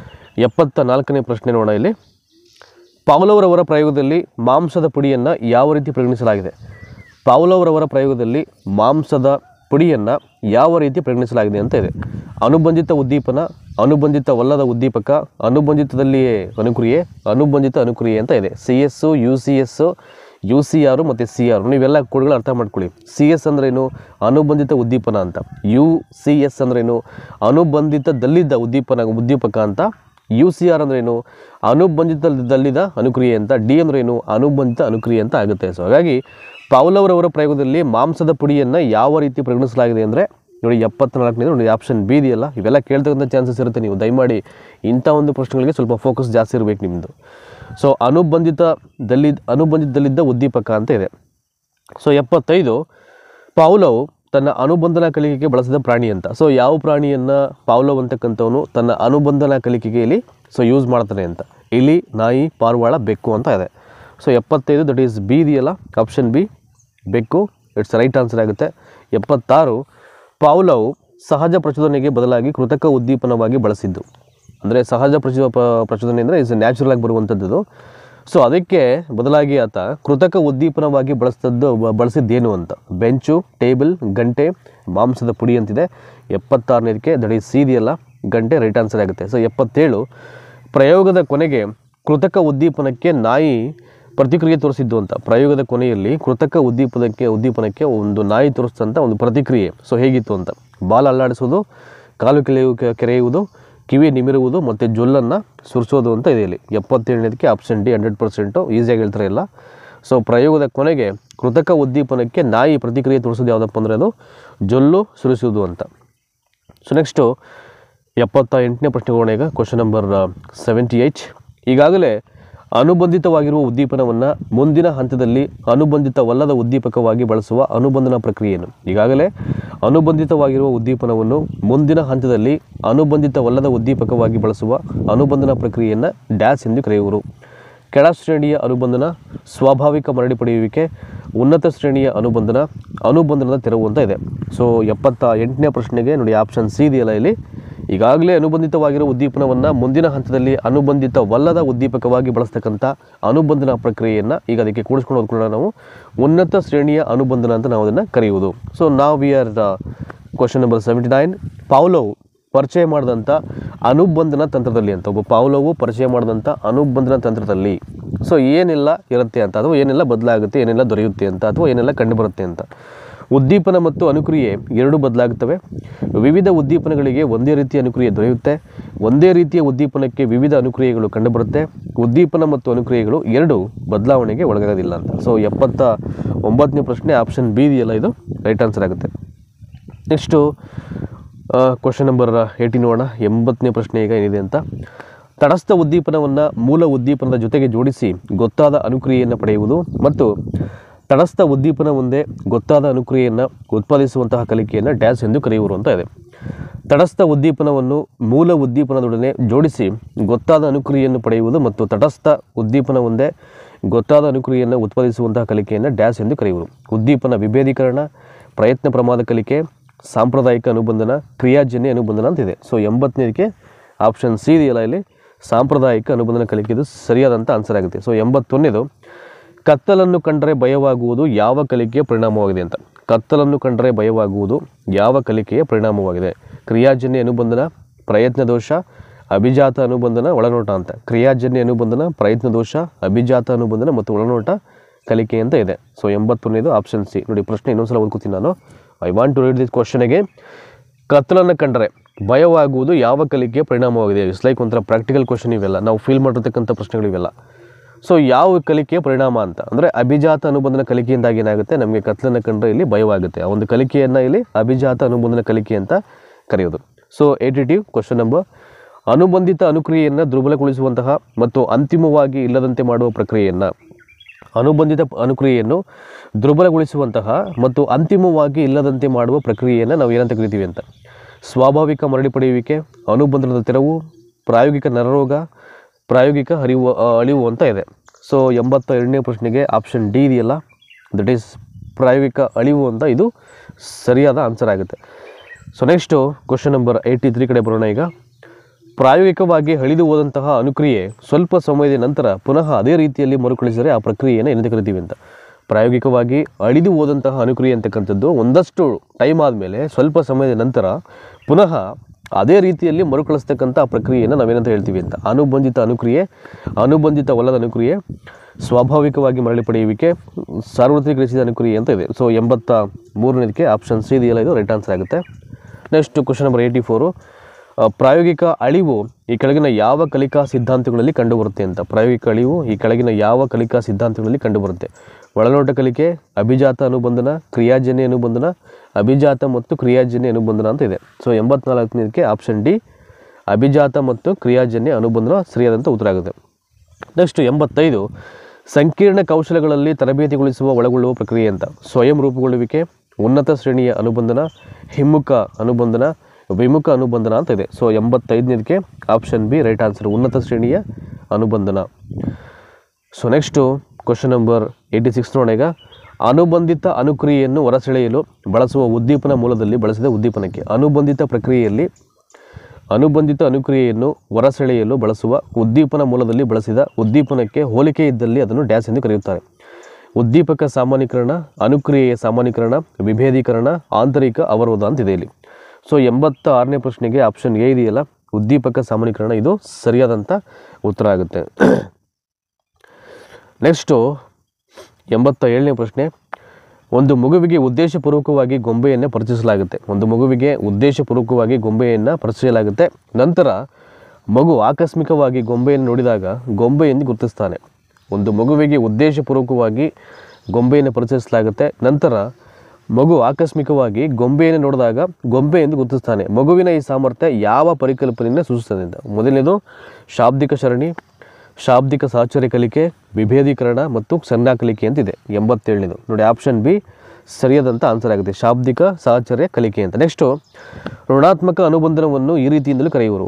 74ನೇ ಪ್ರಶ್ನೆ ನೋಡೋಣ ಇಲ್ಲಿ. ಪಾವ್ಲೋವ್ರವರ ಪ್ರಯೋಗದಲ್ಲಿ ಮಾಂಸದ ಪುಡಿಯನ್ನು ಯಾವ ರೀತಿ ಪರಿಗಣಿಸಲಾಗಿದೆ? ಪಾವ್ಲೋವ್ರವರ ಪ್ರಯೋಗದಲ್ಲಿ ಮಾಂಸದ ಪುಡಿಯನ್ನು ಯಾವ ರೀತಿ ಪರಿಗಣಿಸಲಾಗಿದೆ ಅಂತ ಇದೆ. ಅನುಬಂಧಿತ ಉದ್ದೀಪನ, ಅನುಬಂಧಿತವಲ್ಲದ ಉದ್ದೀಪಕ, ಅನುಬಂಧಿತದಲ್ಲಿಯೇ ಅನುಕ್ರಿಯೆ, ಅನುಬಂಧಿತ ಅನುಕ್ರಿಯೆ ಅಂತ ಇದೆ. CS, UCS, UCR ಮತ್ತು CR ನೀವೆಲ್ಲ ಕೋಡ್ಗಳು ಅರ್ಥ ಮಾಡ್ಕೊಳ್ಳಿ. CS ಅಂದ್ರೇನು? ಅನುಬಂಧಿತ ಉದ್ದೀಪನ ಅಂತ. UCS ಅಂದ್ರೇನು? ಅನುಬಂಧಿತದಲ್ಲಿದ್ದ ಉದ್ದೀಪಕ ಅಂತ. UCR ಅಂದ್ರೇನು? ಅನುಬಂಧಿತದಲ್ಲಿದ್ದ ಅನುಕ್ರಿಯೆ ಅಂತ. D ಅಂದ್ರೇನು? ಅನುಬಂಧಿತ ಅನುಕ್ರಿಯೆ ಅಂತ ಆಗುತ್ತೆ. ಸೊ ಹಾಗಾಗಿ ಪಾವ್ಲೋವ್ರವರ ಪ್ರಯೋಗದಲ್ಲಿ ಮಾಂಸದ ಪುಡಿಯನ್ನು ಯಾವ ರೀತಿ ಪರಿಗಣಿಸಲಾಗಿದೆ ಅಂದರೆ ನೋಡಿ 74ನೇದು ನೋಡಿ ಆಪ್ಷನ್ ಬಿ ಇದೆಯಲ್ಲ, ಇವೆಲ್ಲ ಕೇಳ್ತಕ್ಕಂಥ ಚಾನ್ಸಸ್ ಇರುತ್ತೆ. ನೀವು ದಯಮಾಡಿ ಇಂಥ ಒಂದು ಪ್ರಶ್ನೆಗಳಿಗೆ ಸ್ವಲ್ಪ ಫೋಕಸ್ ಜಾಸ್ತಿ ಇರಬೇಕು ನಿಮ್ಮದು. ಸೊ ಅನುಬಂಧಿತದಲ್ಲಿದ್ದ ಉದ್ದೀಪಕ ಅಂತ ಇದೆ. ಸೊ 75 ಪಾವ್ಲೋವ್ ತನ್ನ ಅನುಬಂಧನ ಕಲಿಕೆಗೆ ಬಳಸಿದ ಪ್ರಾಣಿ ಅಂತ. ಸೊ ಯಾವ ಪ್ರಾಣಿಯನ್ನು ಪಾವ್ಲೋವ್ ಅಂತಕ್ಕಂಥವನು ತನ್ನ ಅನುಬಂಧನ ಕಲಿಕೆಗೆ ಇಲ್ಲಿ ಯೂಸ್ ಮಾಡ್ತಾನೆ ಅಂತ? ಇಲಿ, ನಾಯಿ, ಪಾರಿವಾಳ, ಬೆಕ್ಕು ಅಂತ ಇದೆ. ಸೊ 75 ದಟ್ ಈಸ್ ಬಿ ಇದೆಯಲ್ಲ, ಆಪ್ಷನ್ ಬಿ ಬೆಕ್ಕು, ಇಟ್ಸ್ ರೈಟ್ ಆನ್ಸರ್ ಆಗುತ್ತೆ. 76 ಪಾವ್ಲೋವ್ ಸಹಜ ಪ್ರಚೋದನೆಗೆ ಬದಲಾಗಿ ಕೃತಕ ಉದ್ದೀಪನವಾಗಿ ಬಳಸಿದ್ದು. ಅಂದರೆ ಸಹಜ ಪ್ರಚೋದನೆ ಅಂದರೆ ಇಸ್ ನ್ಯಾಚುರಲ್ ಆಗಿ ಬರುವಂಥದ್ದು. ಸೊ ಅದಕ್ಕೆ ಬದಲಾಗಿ ಆತ ಕೃತಕ ಉದ್ದೀಪನವಾಗಿ ಬಳಸಿದ್ದೇನು ಅಂತ? ಬೆಂಚು, ಟೇಬಲ್, ಗಂಟೆ, ಮಾಂಸದ ಪುಡಿ ಅಂತಿದೆ. 76ನೇದಕ್ಕೆ ದಟ್ ಈಸ್ ಸಿ ಇದೆಯಲ್ಲ, ಗಂಟೆ ರೈಟ್ ಆನ್ಸರ್ ಆಗುತ್ತೆ. ಸೊ 77 ಪ್ರಯೋಗದ ಕೊನೆಗೆ ಕೃತಕ ಉದ್ದೀಪನಕ್ಕೆ ನಾಯಿ ಪ್ರತಿಕ್ರಿಯೆ ತೋರಿಸಿದ್ದು ಅಂತ. ಪ್ರಯೋಗದ ಕೊನೆಯಲ್ಲಿ ಕೃತಕ ಉದ್ದೀಪನಕ್ಕೆ ಒಂದು ನಾಯಿ ತೋರಿಸ್ತಂಥ ಒಂದು ಪ್ರತಿಕ್ರಿಯೆ ಸೊ ಹೇಗಿತ್ತು ಅಂತ? ಬಾಲ್ ಅಲ್ಲಾಡಿಸೋದು, ಕಾಲು ಕೆರೆಯುವುದು, ಕಿವಿ ನಿಮಿರುವುದು ಮತ್ತು ಜೊಲ್ಲನ್ನು ಸುರಿಸೋದು ಅಂತ ಇದೆ ಇಲ್ಲಿ. 77ನೇದಕ್ಕೆ ಆಪ್ಷನ್ ಡಿ 100% ಈಸಿಯಾಗಿ ಹೇಳ್ತಾರೆ ಎಲ್ಲ. ಸೊ ಪ್ರಯೋಗದ ಕೊನೆಗೆ ಕೃತಕ ಉದ್ದೀಪನಕ್ಕೆ ನಾಯಿ ಪ್ರತಿಕ್ರಿಯೆ ತೋರಿಸೋದು ಯಾವುದಪ್ಪ ಅಂದರೆ ಅದು ಜೊಲ್ಲು ಸುರಿಸೋದು ಅಂತ. ಸೊ ನೆಕ್ಸ್ಟು 78ನೇ ಪ್ರಶ್ನೆ ಹೋಗೋಣ. ಈಗ ಕ್ವಶನ್ ನಂಬರ್ 78. ಈಗಾಗಲೇ ಅನುಬಂಧಿತವಾಗಿರುವ ಉದ್ದೀಪನವನ್ನು ಮುಂದಿನ ಹಂತದಲ್ಲಿ ಅನುಬಂಧಿತವಲ್ಲದ ಉದ್ದೀಪಕವಾಗಿ ಬಳಸುವ ಅನುಬಂಧನ ಪ್ರಕ್ರಿಯೆಯನ್ನು. ಈಗಾಗಲೇ ಅನುಬಂಧಿತವಾಗಿರುವ ಉದ್ದೀಪನವನ್ನು ಮುಂದಿನ ಹಂತದಲ್ಲಿ ಅನುಬಂಧಿತವಲ್ಲದ ಉದ್ದೀಪಕವಾಗಿ ಬಳಸುವ ಅನುಬಂಧನ ಪ್ರಕ್ರಿಯೆಯನ್ನು ಡ್ಯಾಶ್ ಎಂದು ಕರೆಯುವರು. ಕೆಳ ಶ್ರೇಣಿಯ ಅನುಬಂಧನ, ಸ್ವಾಭಾವಿಕ ಮರಳಿ ಪಡೆಯುವಿಕೆ, ಉನ್ನತ ಶ್ರೇಣಿಯ ಅನುಬಂಧನದ ತೆರವು ಅಂತ ಇದೆ. ಸೊ 78ನೇ ಪ್ರಶ್ನೆಗೆ ನೋಡಿ ಆಪ್ಷನ್ ಸಿ ಇದೆಯಲ್ಲ ಇಲ್ಲಿ, ಈಗಾಗಲೇ ಅನುಬಂಧಿತವಾಗಿರೋ ಉದ್ದೀಪನವನ್ನು ಮುಂದಿನ ಹಂತದಲ್ಲಿ ಅನುಬಂಧಿತವಲ್ಲದ ಉದ್ದೀಪಕವಾಗಿ ಬಳಸ್ತಕ್ಕಂಥ ಅನುಬಂಧನ ಪ್ರಕ್ರಿಯೆಯನ್ನು ಈಗ ಅದಕ್ಕೆ ಕೂಡಿಸ್ಕೊಂಡು ಹೋದ್ಕೊಳ್ಳೋಣ ನಾವು ಉನ್ನತ ಶ್ರೇಣಿಯ ಅನುಬಂಧನ ಅಂತ ನಾವು ಅದನ್ನು ಕರೆಯುವುದು. ಸೊ ನಾವು we are question number 79. Pavlov ಪರಿಚಯ ಮಾಡಿದಂಥ ಅನುಬಂಧನ ತಂತ್ರದಲ್ಲಿ ಅಂತ. ಒಬ್ಬ ಪಾವ್ಲೋವು ಪರಿಚಯ ಮಾಡಿದಂಥ ಅನುಬಂಧನ ತಂತ್ರದಲ್ಲಿ ಸೊ ಏನೆಲ್ಲ ಇರುತ್ತೆ ಅಂತ, ಅಥವಾ ಏನೆಲ್ಲ ಬದಲಾಗುತ್ತೆ, ಏನೆಲ್ಲ ದೊರೆಯುತ್ತೆ ಅಂತ, ಅಥವಾ ಏನೆಲ್ಲ ಕಂಡುಬರುತ್ತೆ ಅಂತ. ಉದ್ದೀಪನ ಮತ್ತು ಅನುಕ್ರಿಯೆ ಎರಡೂ ಬದಲಾಗುತ್ತವೆ. ವಿವಿಧ ಉದ್ದೀಪನಗಳಿಗೆ ಒಂದೇ ರೀತಿಯ ಅನುಕ್ರಿಯೆ ದೊರೆಯುತ್ತೆ. ಒಂದೇ ರೀತಿಯ ಉದ್ದೀಪನಕ್ಕೆ ವಿವಿಧ ಅನುಕ್ರಿಯೆಗಳು ಕಂಡುಬರುತ್ತೆ. ಉದ್ದೀಪನ ಮತ್ತು ಅನುಕ್ರಿಯೆಗಳು ಎರಡೂ ಬದಲಾವಣೆಗೆ ಒಳಗಾಗೋದಿಲ್ಲ ಅಂತ. ಸೊ 79ನೇ ಪ್ರಶ್ನೆ ಆಪ್ಷನ್ ಬಿ ಇದೆಯಲ್ಲ, ಇದು ರೈಟ್ ಆನ್ಸರ್ ಆಗುತ್ತೆ. ನೆಕ್ಸ್ಟು ಕ್ವಶನ್ ನಂಬರ್ 80 ನೋಡೋಣ. 80ನೇ ಪ್ರಶ್ನೆ ಈಗ ಏನಿದೆ ಅಂತ. ತಟಸ್ಥ ಉದ್ದೀಪನವನ್ನು ಮೂಲ ಉದ್ದೀಪನದ ಜೊತೆಗೆ ಜೋಡಿಸಿ ಗೊತ್ತಾದ ಅನುಕ್ರಿಯೆಯನ್ನು ಪಡೆಯುವುದು ಮತ್ತು ತಟಸ್ಥ ಉದ್ದೀಪನ ಮುಂದೆ ಗೊತ್ತಾದ ಅನುಕ್ರಿಯೆಯನ್ನು ಉತ್ಪಾದಿಸುವಂತಹ ಕಲಿಕೆಯನ್ನು ಡ್ಯಾಶ್ ಎಂದು ಕರೆಯುವರು ಅಂತ ಇದೆ. ತಟಸ್ಥ ಉದ್ದೀಪನವನ್ನು ಮೂಲ ಉದ್ದೀಪನದೊಡನೆ ಜೋಡಿಸಿ ಗೊತ್ತಾದ ಅನುಕ್ರಿಯೆಯನ್ನು ಪಡೆಯುವುದು ಮತ್ತು ತಟಸ್ಥ ಉದ್ದೀಪನ ಮುಂದೆ ಗೊತ್ತಾದ ಅನುಕ್ರಿಯೆಯನ್ನು ಉತ್ಪಾದಿಸುವಂತಹ ಕಲಿಕೆಯನ್ನು ಡ್ಯಾಶ್ ಎಂದು ಕರೆಯುವರು. ಉದ್ದೀಪನ ವಿಭೇದೀಕರಣ, ಪ್ರಯತ್ನ ಪ್ರಮಾದ ಕಲಿಕೆ, ಸಾಂಪ್ರದಾಯಿಕ ಅನುಬಂಧನ, ಕ್ರಿಯಾಜನ್ಯ ಅನುಬಂಧನ ಅಂತಿದೆ. ಸೊ 80ನೇದಕ್ಕೆ ಆಪ್ಷನ್ ಸಿ ಇದೆಯಲ್ಲ ಇಲ್ಲಿ, ಸಾಂಪ್ರದಾಯಿಕ ಅನುಬಂಧನ ಕಲಿಕೆ ಇದು ಸರಿಯಾದಂಥ ಆನ್ಸರ್ ಆಗುತ್ತೆ. ಸೊ 81ನೇದು ಕತ್ತಲನ್ನು ಕಂಡರೆ ಭಯವಾಗುವುದು ಯಾವ ಕಲಿಕೆಯ ಪರಿಣಾಮವಾಗಿದೆ ಅಂತ. ಕತ್ತಲನ್ನು ಕಂಡರೆ ಭಯವಾಗುವುದು ಯಾವ ಕಲಿಕೆಯ ಪರಿಣಾಮವಾಗಿದೆ? ಕ್ರಿಯಾಜನ್ಯ ಅನುಬಂಧನ, ಪ್ರಯತ್ನ ದೋಷ, ಅಭಿಜಾತ ಅನುಬಂಧನ, ಒಳನೋಟ ಅಂತ. ಕ್ರಿಯಾಜನ್ಯ ಅನುಬಂಧನ, ಪ್ರಯತ್ನ ದೋಷ, ಅಭಿಜಾತ ಅನುಬಂಧನ ಮತ್ತು ಒಳನೋಟ ಕಲಿಕೆ ಅಂತ ಇದೆ. ಸೊ 81ನೇದು ಆಪ್ಷನ್ ಸಿ. ನೋಡಿ ಪ್ರಶ್ನೆ ಇನ್ನೊಂದ್ಸಲ ಓದ್ಕೋತೀನಿ ನಾನು. I want to read this ಕ್ವಶನ್ಗೆ. ಕತ್ತಲನ್ನು ಕಂಡರೆ ಭಯವಾಗುವುದು ಯಾವ ಕಲಿಕೆಯ ಪರಿಣಾಮವಾಗಿದೆ? ಇಟ್ಸ್ ಲೈಕ್ ಒಂಥರ ಪ್ರಾಕ್ಟಿಕಲ್ ಕ್ವಶನ್ ಇವೆಲ್ಲ, ನಾವು ಫೀಲ್ ಮಾಡಿರ್ತಕ್ಕಂಥ ಪ್ರಶ್ನೆಗಳಿವೆಲ್ಲ. ಸೊ ಯಾವ ಕಲಿಕೆಯ ಪರಿಣಾಮ ಅಂತ ಅಂದರೆ ಅಭಿಜಾತ ಅನುಬಂಧನ ಕಲಿಕೆಯಿಂದಾಗಿ ಏನಾಗುತ್ತೆ, ನಮಗೆ ಕತ್ತಲನ್ನು ಕಂಡರೆ ಇಲ್ಲಿ ಭಯವಾಗುತ್ತೆ. ಆ ಒಂದು ಕಲಿಕೆಯನ್ನು ಇಲ್ಲಿ ಅಭಿಜಾತ ಅನುಬಂಧನ ಕಲಿಕೆ ಅಂತ ಕರೆಯೋದು. So 82 question number. ಅನುಬಂಧಿತ ಅನುಕ್ರಿಯೆಯನ್ನು ದುರ್ಬಲಗೊಳಿಸುವಂತಹ ಮತ್ತು ಅಂತಿಮವಾಗಿ ಇಲ್ಲದಂತೆ ಮಾಡುವ ಪ್ರಕ್ರಿಯೆಯನ್ನು, ಅನುಬಂಧಿತ ಅನುಕ್ರಿಯೆಯನ್ನು ದುರ್ಬಲಗೊಳಿಸುವಂತಹ ಮತ್ತು ಅಂತಿಮವಾಗಿ ಇಲ್ಲದಂತೆ ಮಾಡುವ ಪ್ರಕ್ರಿಯೆಯನ್ನು ನಾವು ಏನಂತ ಕರಿತೀವಿ ಅಂತ? ಸ್ವಾಭಾವಿಕ ಮರಳಿ ಪಡೆಯುವಿಕೆ, ಅನುಬಂಧನದ ತೆರವು, ಪ್ರಾಯೋಗಿಕ ನರರೋಗ, ಪ್ರಾಯೋಗಿಕ ಅಳಿವು ಅಂತ ಇದೆ. ಸೊ 82ನೇ ಪ್ರಶ್ನೆಗೆ ಆಪ್ಷನ್ ಡಿ ಇದೆಯಲ್ಲ, ದಟ್ ಈಸ್ ಪ್ರಾಯೋಗಿಕ ಅಳಿವು ಅಂತ ಇದು ಸರಿಯಾದ ಆನ್ಸರ್ ಆಗುತ್ತೆ. ಸೊ ನೆಕ್ಸ್ಟು ಕ್ವಶನ್ ನಂಬರ್ 83 ಕಡೆ ಬರೋಣ. ಈಗ ಪ್ರಾಯೋಗಿಕವಾಗಿ ಅಳಿದು ಹೋದಂತಹ ಅನುಕ್ರಿಯೆ ಸ್ವಲ್ಪ ಸಮಯದ ನಂತರ ಪುನಃ ಅದೇ ರೀತಿಯಲ್ಲಿ ಮರುಕಳಿಸಿದರೆ ಆ ಪ್ರಕ್ರಿಯೆಯನ್ನು ಏನಂತ ಕರಿತೀವಿ ಅಂತ. ಪ್ರಾಯೋಗಿಕವಾಗಿ ಅಳಿದು ಹೋದಂತಹ ಅನುಕ್ರಿಯೆ ಅಂತಕ್ಕಂಥದ್ದು ಒಂದಷ್ಟು ಟೈಮ್ ಆದಮೇಲೆ ಸ್ವಲ್ಪ ಸಮಯದ ನಂತರ ಪುನಃ ಅದೇ ರೀತಿಯಲ್ಲಿ ಮರುಕಳಿಸ್ತಕ್ಕಂಥ ಪ್ರಕ್ರಿಯೆಯನ್ನು ನಾವೇನಂತ ಹೇಳ್ತೀವಿ ಅಂತ. ಅನುಬಂಧಿತ ಅನುಕ್ರಿಯೆ, ಅನುಬಂಧಿತವಲ್ಲದ ಅನುಕ್ರಿಯೆ, ಸ್ವಾಭಾವಿಕವಾಗಿ ಮರಳಿ ಪಡೆಯುವಿಕೆ, ಸಾರ್ವತ್ರಿಕರಿಸಿದ ಅನುಕ್ರಿಯೆ ಅಂತ ಇದೆ. ಸೊ 83ನೇದಕ್ಕೆ ಆಪ್ಷನ್ ಸಿ ಇದೆಯಲ್ಲ, ಇದು ರೈಟ್ ಆನ್ಸರ್ ಆಗುತ್ತೆ. Next question number 84. ಪ್ರಾಯೋಗಿಕ ಅಳಿವು ಈ ಕೆಳಗಿನ ಯಾವ ಕಲಿಕಾ ಸಿದ್ಧಾಂತಗಳಲ್ಲಿ ಕಂಡುಬರುತ್ತೆ ಅಂತ. ಪ್ರಾಯೋಗಿಕ ಅಳಿವು ಈ ಕೆಳಗಿನ ಯಾವ ಕಲಿಕಾ ಸಿದ್ಧಾಂತಗಳಲ್ಲಿ ಕಂಡುಬರುತ್ತೆ? ಒಳನೋಟ ಕಲಿಕೆ, ಅಭಿಜಾತ ಅನುಬಂಧನ, ಕ್ರಿಯಾಜನ್ಯ ಅನುಬಂಧನ, ಅಭಿಜಾತ ಮತ್ತು ಕ್ರಿಯಾಜನ್ಯ ಅನುಬಂಧನ ಅಂತ ಇದೆ. ಸೊ 84ನೇದಕ್ಕೆ ಆಪ್ಷನ್ ಡಿ ಅಭಿಜಾತ ಮತ್ತು ಕ್ರಿಯಾಜನ್ಯ ಅನುಬಂಧನ ಸರಿಯಾದಂಥ ಉತ್ತರ ಆಗುತ್ತೆ. ನೆಕ್ಸ್ಟ್ 85 ಸಂಕೀರ್ಣ ಕೌಶಲಗಳಲ್ಲಿ ತರಬೇತಿಗೊಳಿಸುವ ಒಳಗೊಳ್ಳುವ ಪ್ರಕ್ರಿಯೆ ಅಂತ. ಸ್ವಯಂ ರೂಪುಗೊಳ್ಳುವಿಕೆ, ಉನ್ನತ ಶ್ರೇಣಿಯ ಅನುಬಂಧನ, ಹಿಮ್ಮುಖ ಅನುಬಂಧನ, ವಿಮುಖ ಅನುಬಂಧನ ಅಂತ ಇದೆ. ಸೊ 85ನೇದಕ್ಕೆ ಆಪ್ಷನ್ ಬಿ ರೈಟ್ ಆನ್ಸರ್, ಉನ್ನತ ಶ್ರೇಣಿಯ ಅನುಬಂಧನ. ಸೊ ನೆಕ್ಸ್ಟು ಕ್ವಶನ್ ನಂಬರ್ 86 ನೋಡೋಣ. ಅನುಬಂಧಿತ ಅನುಕ್ರಿಯೆಯನ್ನು ಹೊರಸೆಳೆಯಲು ಬಳಸುವ ಉದ್ದೀಪನ ಮೂಲದಲ್ಲಿ ಬಳಸಿದ ಉದ್ದೀಪನಕ್ಕೆ. ಅನುಬಂಧಿತ ಅನುಕ್ರಿಯೆಯನ್ನು ಹೊರಸೆಳೆಯಲು ಬಳಸುವ ಉದ್ದೀಪನ ಮೂಲದಲ್ಲಿ ಬಳಸಿದ ಉದ್ದೀಪನಕ್ಕೆ ಹೋಲಿಕೆ ಇದ್ದಲ್ಲಿ ಅದನ್ನು ಡ್ಯಾಶ್ ಎಂದು ಕರೆಯುತ್ತಾರೆ. ಉದ್ದೀಪಕ ಸಾಮಾನ್ಯೀಕರಣ, ಅನುಕ್ರಿಯೆಯ ಸಾಮಾನ್ಯೀಕರಣ, ವಿಭೇದೀಕರಣ, ಆಂತರಿಕ ಅವರೋಧ ಅಂತಿದೆ ಇಲ್ಲಿ. ಸೊ 86ನೇ ಪ್ರಶ್ನೆಗೆ ಆಪ್ಷನ್ ಎ ಇದೆಯಲ್ಲ, ಉದ್ದೀಪಕ ಸಾಮಾನ್ಯೀಕರಣ, ಇದು ಸರಿಯಾದಂಥ ಉತ್ತರ ಆಗುತ್ತೆ. ನೆಕ್ಸ್ಟು 87ನೇ ಪ್ರಶ್ನೆ. ಒಂದು ಮಗುವಿಗೆ ಉದ್ದೇಶಪೂರ್ವಕವಾಗಿ ಗೊಂಬೆಯನ್ನು ಪರಿಚಯಿಸಲಾಗುತ್ತೆ. ಪರಿಚಯಿಸಲಾಗುತ್ತೆ. ನಂತರ ಮಗು ಆಕಸ್ಮಿಕವಾಗಿ ಗೊಂಬೆಯನ್ನು ನೋಡಿದಾಗ ಗೊಂಬೆ ಎಂದು ಗುರುತಿಸ್ತಾನೆ. ಒಂದು ಮಗುವಿಗೆ ಉದ್ದೇಶಪೂರ್ವಕವಾಗಿ ಗೊಂಬೆಯನ್ನು ಪರಿಚಯಿಸಲಾಗುತ್ತೆ. ನಂತರ ಮಗು ಆಕಸ್ಮಿಕವಾಗಿ ಗೊಂಬೆಯನ್ನು ನೋಡಿದಾಗ ಗೊಂಬೆ ಎಂದು ಗುರುತಿಸ್ತಾನೆ. ಮಗುವಿನ ಈ ಸಾಮರ್ಥ್ಯ ಯಾವ ಪರಿಕಲ್ಪನೆಯನ್ನು ಸೂಚಿಸ್ತದೆ ಅಂತ. ಮೊದಲನೇದು ಶಾಬ್ದಿಕ ಸರಣಿ, ಶಾಬ್ದಿಕ ಸಾಹಚರ್ಯ ಕಲಿಕೆ, ವಿಭೇದೀಕರಣ ಮತ್ತು ಸಂಜ್ಞಾ ಕಲಿಕೆ ಅಂತಿದೆ. 87ನೇದು ನೋಡಿ, ಆಪ್ಷನ್ ಬಿ ಸರಿಯಾದಂಥ ಆನ್ಸರ್ ಆಗುತ್ತೆ, ಶಾಬ್ದಿಕ ಸಾಹಚರ್ಯ ಕಲಿಕೆ ಅಂತ. ನೆಕ್ಸ್ಟು ಋಣಾತ್ಮಕ ಅನುಬಂಧನವನ್ನು ಈ ರೀತಿಯಿಂದಲೂ ಕರೆಯುವರು.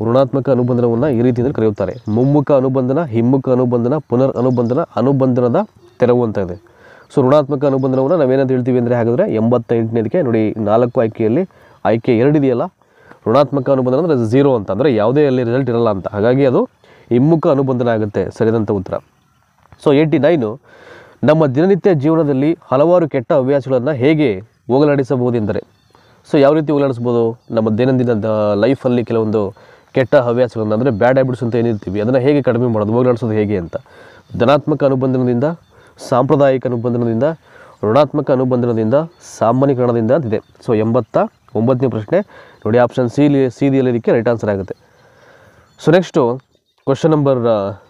ಕರೆಯುತ್ತಾರೆ. ಮುಮ್ಮುಖ ಅನುಬಂಧನ, ಹಿಮ್ಮುಖ ಅನುಬಂಧನ, ಪುನರ್ ಅನುಬಂಧನ, ಅನುಬಂಧನದ ತೆರವು ಅಂತ ಇದೆ. ಸೊ ಋಣಾತ್ಮಕ ಅನುಬಂಧನವನ್ನು ನಾವೇನಂತ ಹೇಳ್ತೀವಿ ಅಂದರೆ ಹಾಗಾದರೆ 88ನೇದಕ್ಕೆ ನೋಡಿ, 4 ಆಯ್ಕೆಯಲ್ಲಿ ಆಯ್ಕೆ 2 ಇದೆಯಲ್ಲ, ಋಣಾತ್ಮಕ ಅನುಬಂಧನ ಅಂದರೆ 0 ಅಂತ, ಅಂದರೆ ಯಾವುದೇ ಅಲ್ಲಿ ರಿಸಲ್ಟ್ ಇರಲ್ಲ ಅಂತ. ಹಾಗಾಗಿ ಅದು ಹಿಮ್ಮುಖ ಅನುಬಂಧನ ಆಗುತ್ತೆ, ಸರಿಯಾದಂಥ ಉತ್ತರ. ಸೊ 89 ನಮ್ಮ ದಿನನಿತ್ಯ ಜೀವನದಲ್ಲಿ ಹಲವಾರು ಕೆಟ್ಟ ಹವ್ಯಾಸಗಳನ್ನು ಹೇಗೆ ಹೋಗಲಾಡಿಸಬಹುದೆಂದರೆ. ಸೊ ಯಾವ ರೀತಿ ಹೋಗಲಾಡಿಸ್ಬೋದು? ನಮ್ಮ ದೈನಂದಿನ ಲೈಫಲ್ಲಿ ಕೆಲವೊಂದು ಕೆಟ್ಟ ಹವ್ಯಾಸಗಳನ್ನು, ಅಂದರೆ ಬ್ಯಾಡ್ ಹ್ಯಾಬಿಟ್ಸ್ ಅಂತ ಏನಿರ್ತೀವಿ, ಅದನ್ನು ಹೇಗೆ ಕಡಿಮೆ ಮಾಡೋದು, ಹೋಗಲಾಡಿಸೋದು ಹೇಗೆ ಅಂತ. ಧನಾತ್ಮಕ ಅನುಬಂಧನದಿಂದ, ಸಾಂಪ್ರದಾಯಿಕ ಅನುಬಂಧನದಿಂದ, ಋಣಾತ್ಮಕ ಅನುಬಂಧನದಿಂದ, ಸಾಮಾನ್ಯೀಕರಣದಿಂದ ಅಂತಿದೆ. ಸೊ 89ನೇ ಪ್ರಶ್ನೆ ನೋಡಿ, ಆಪ್ಷನ್ ಸಿ ಡಿಯಲ್ಲಿ ಇದಕ್ಕೆ ರೈಟ್ ಆನ್ಸರ್ ಆಗುತ್ತೆ. So next question number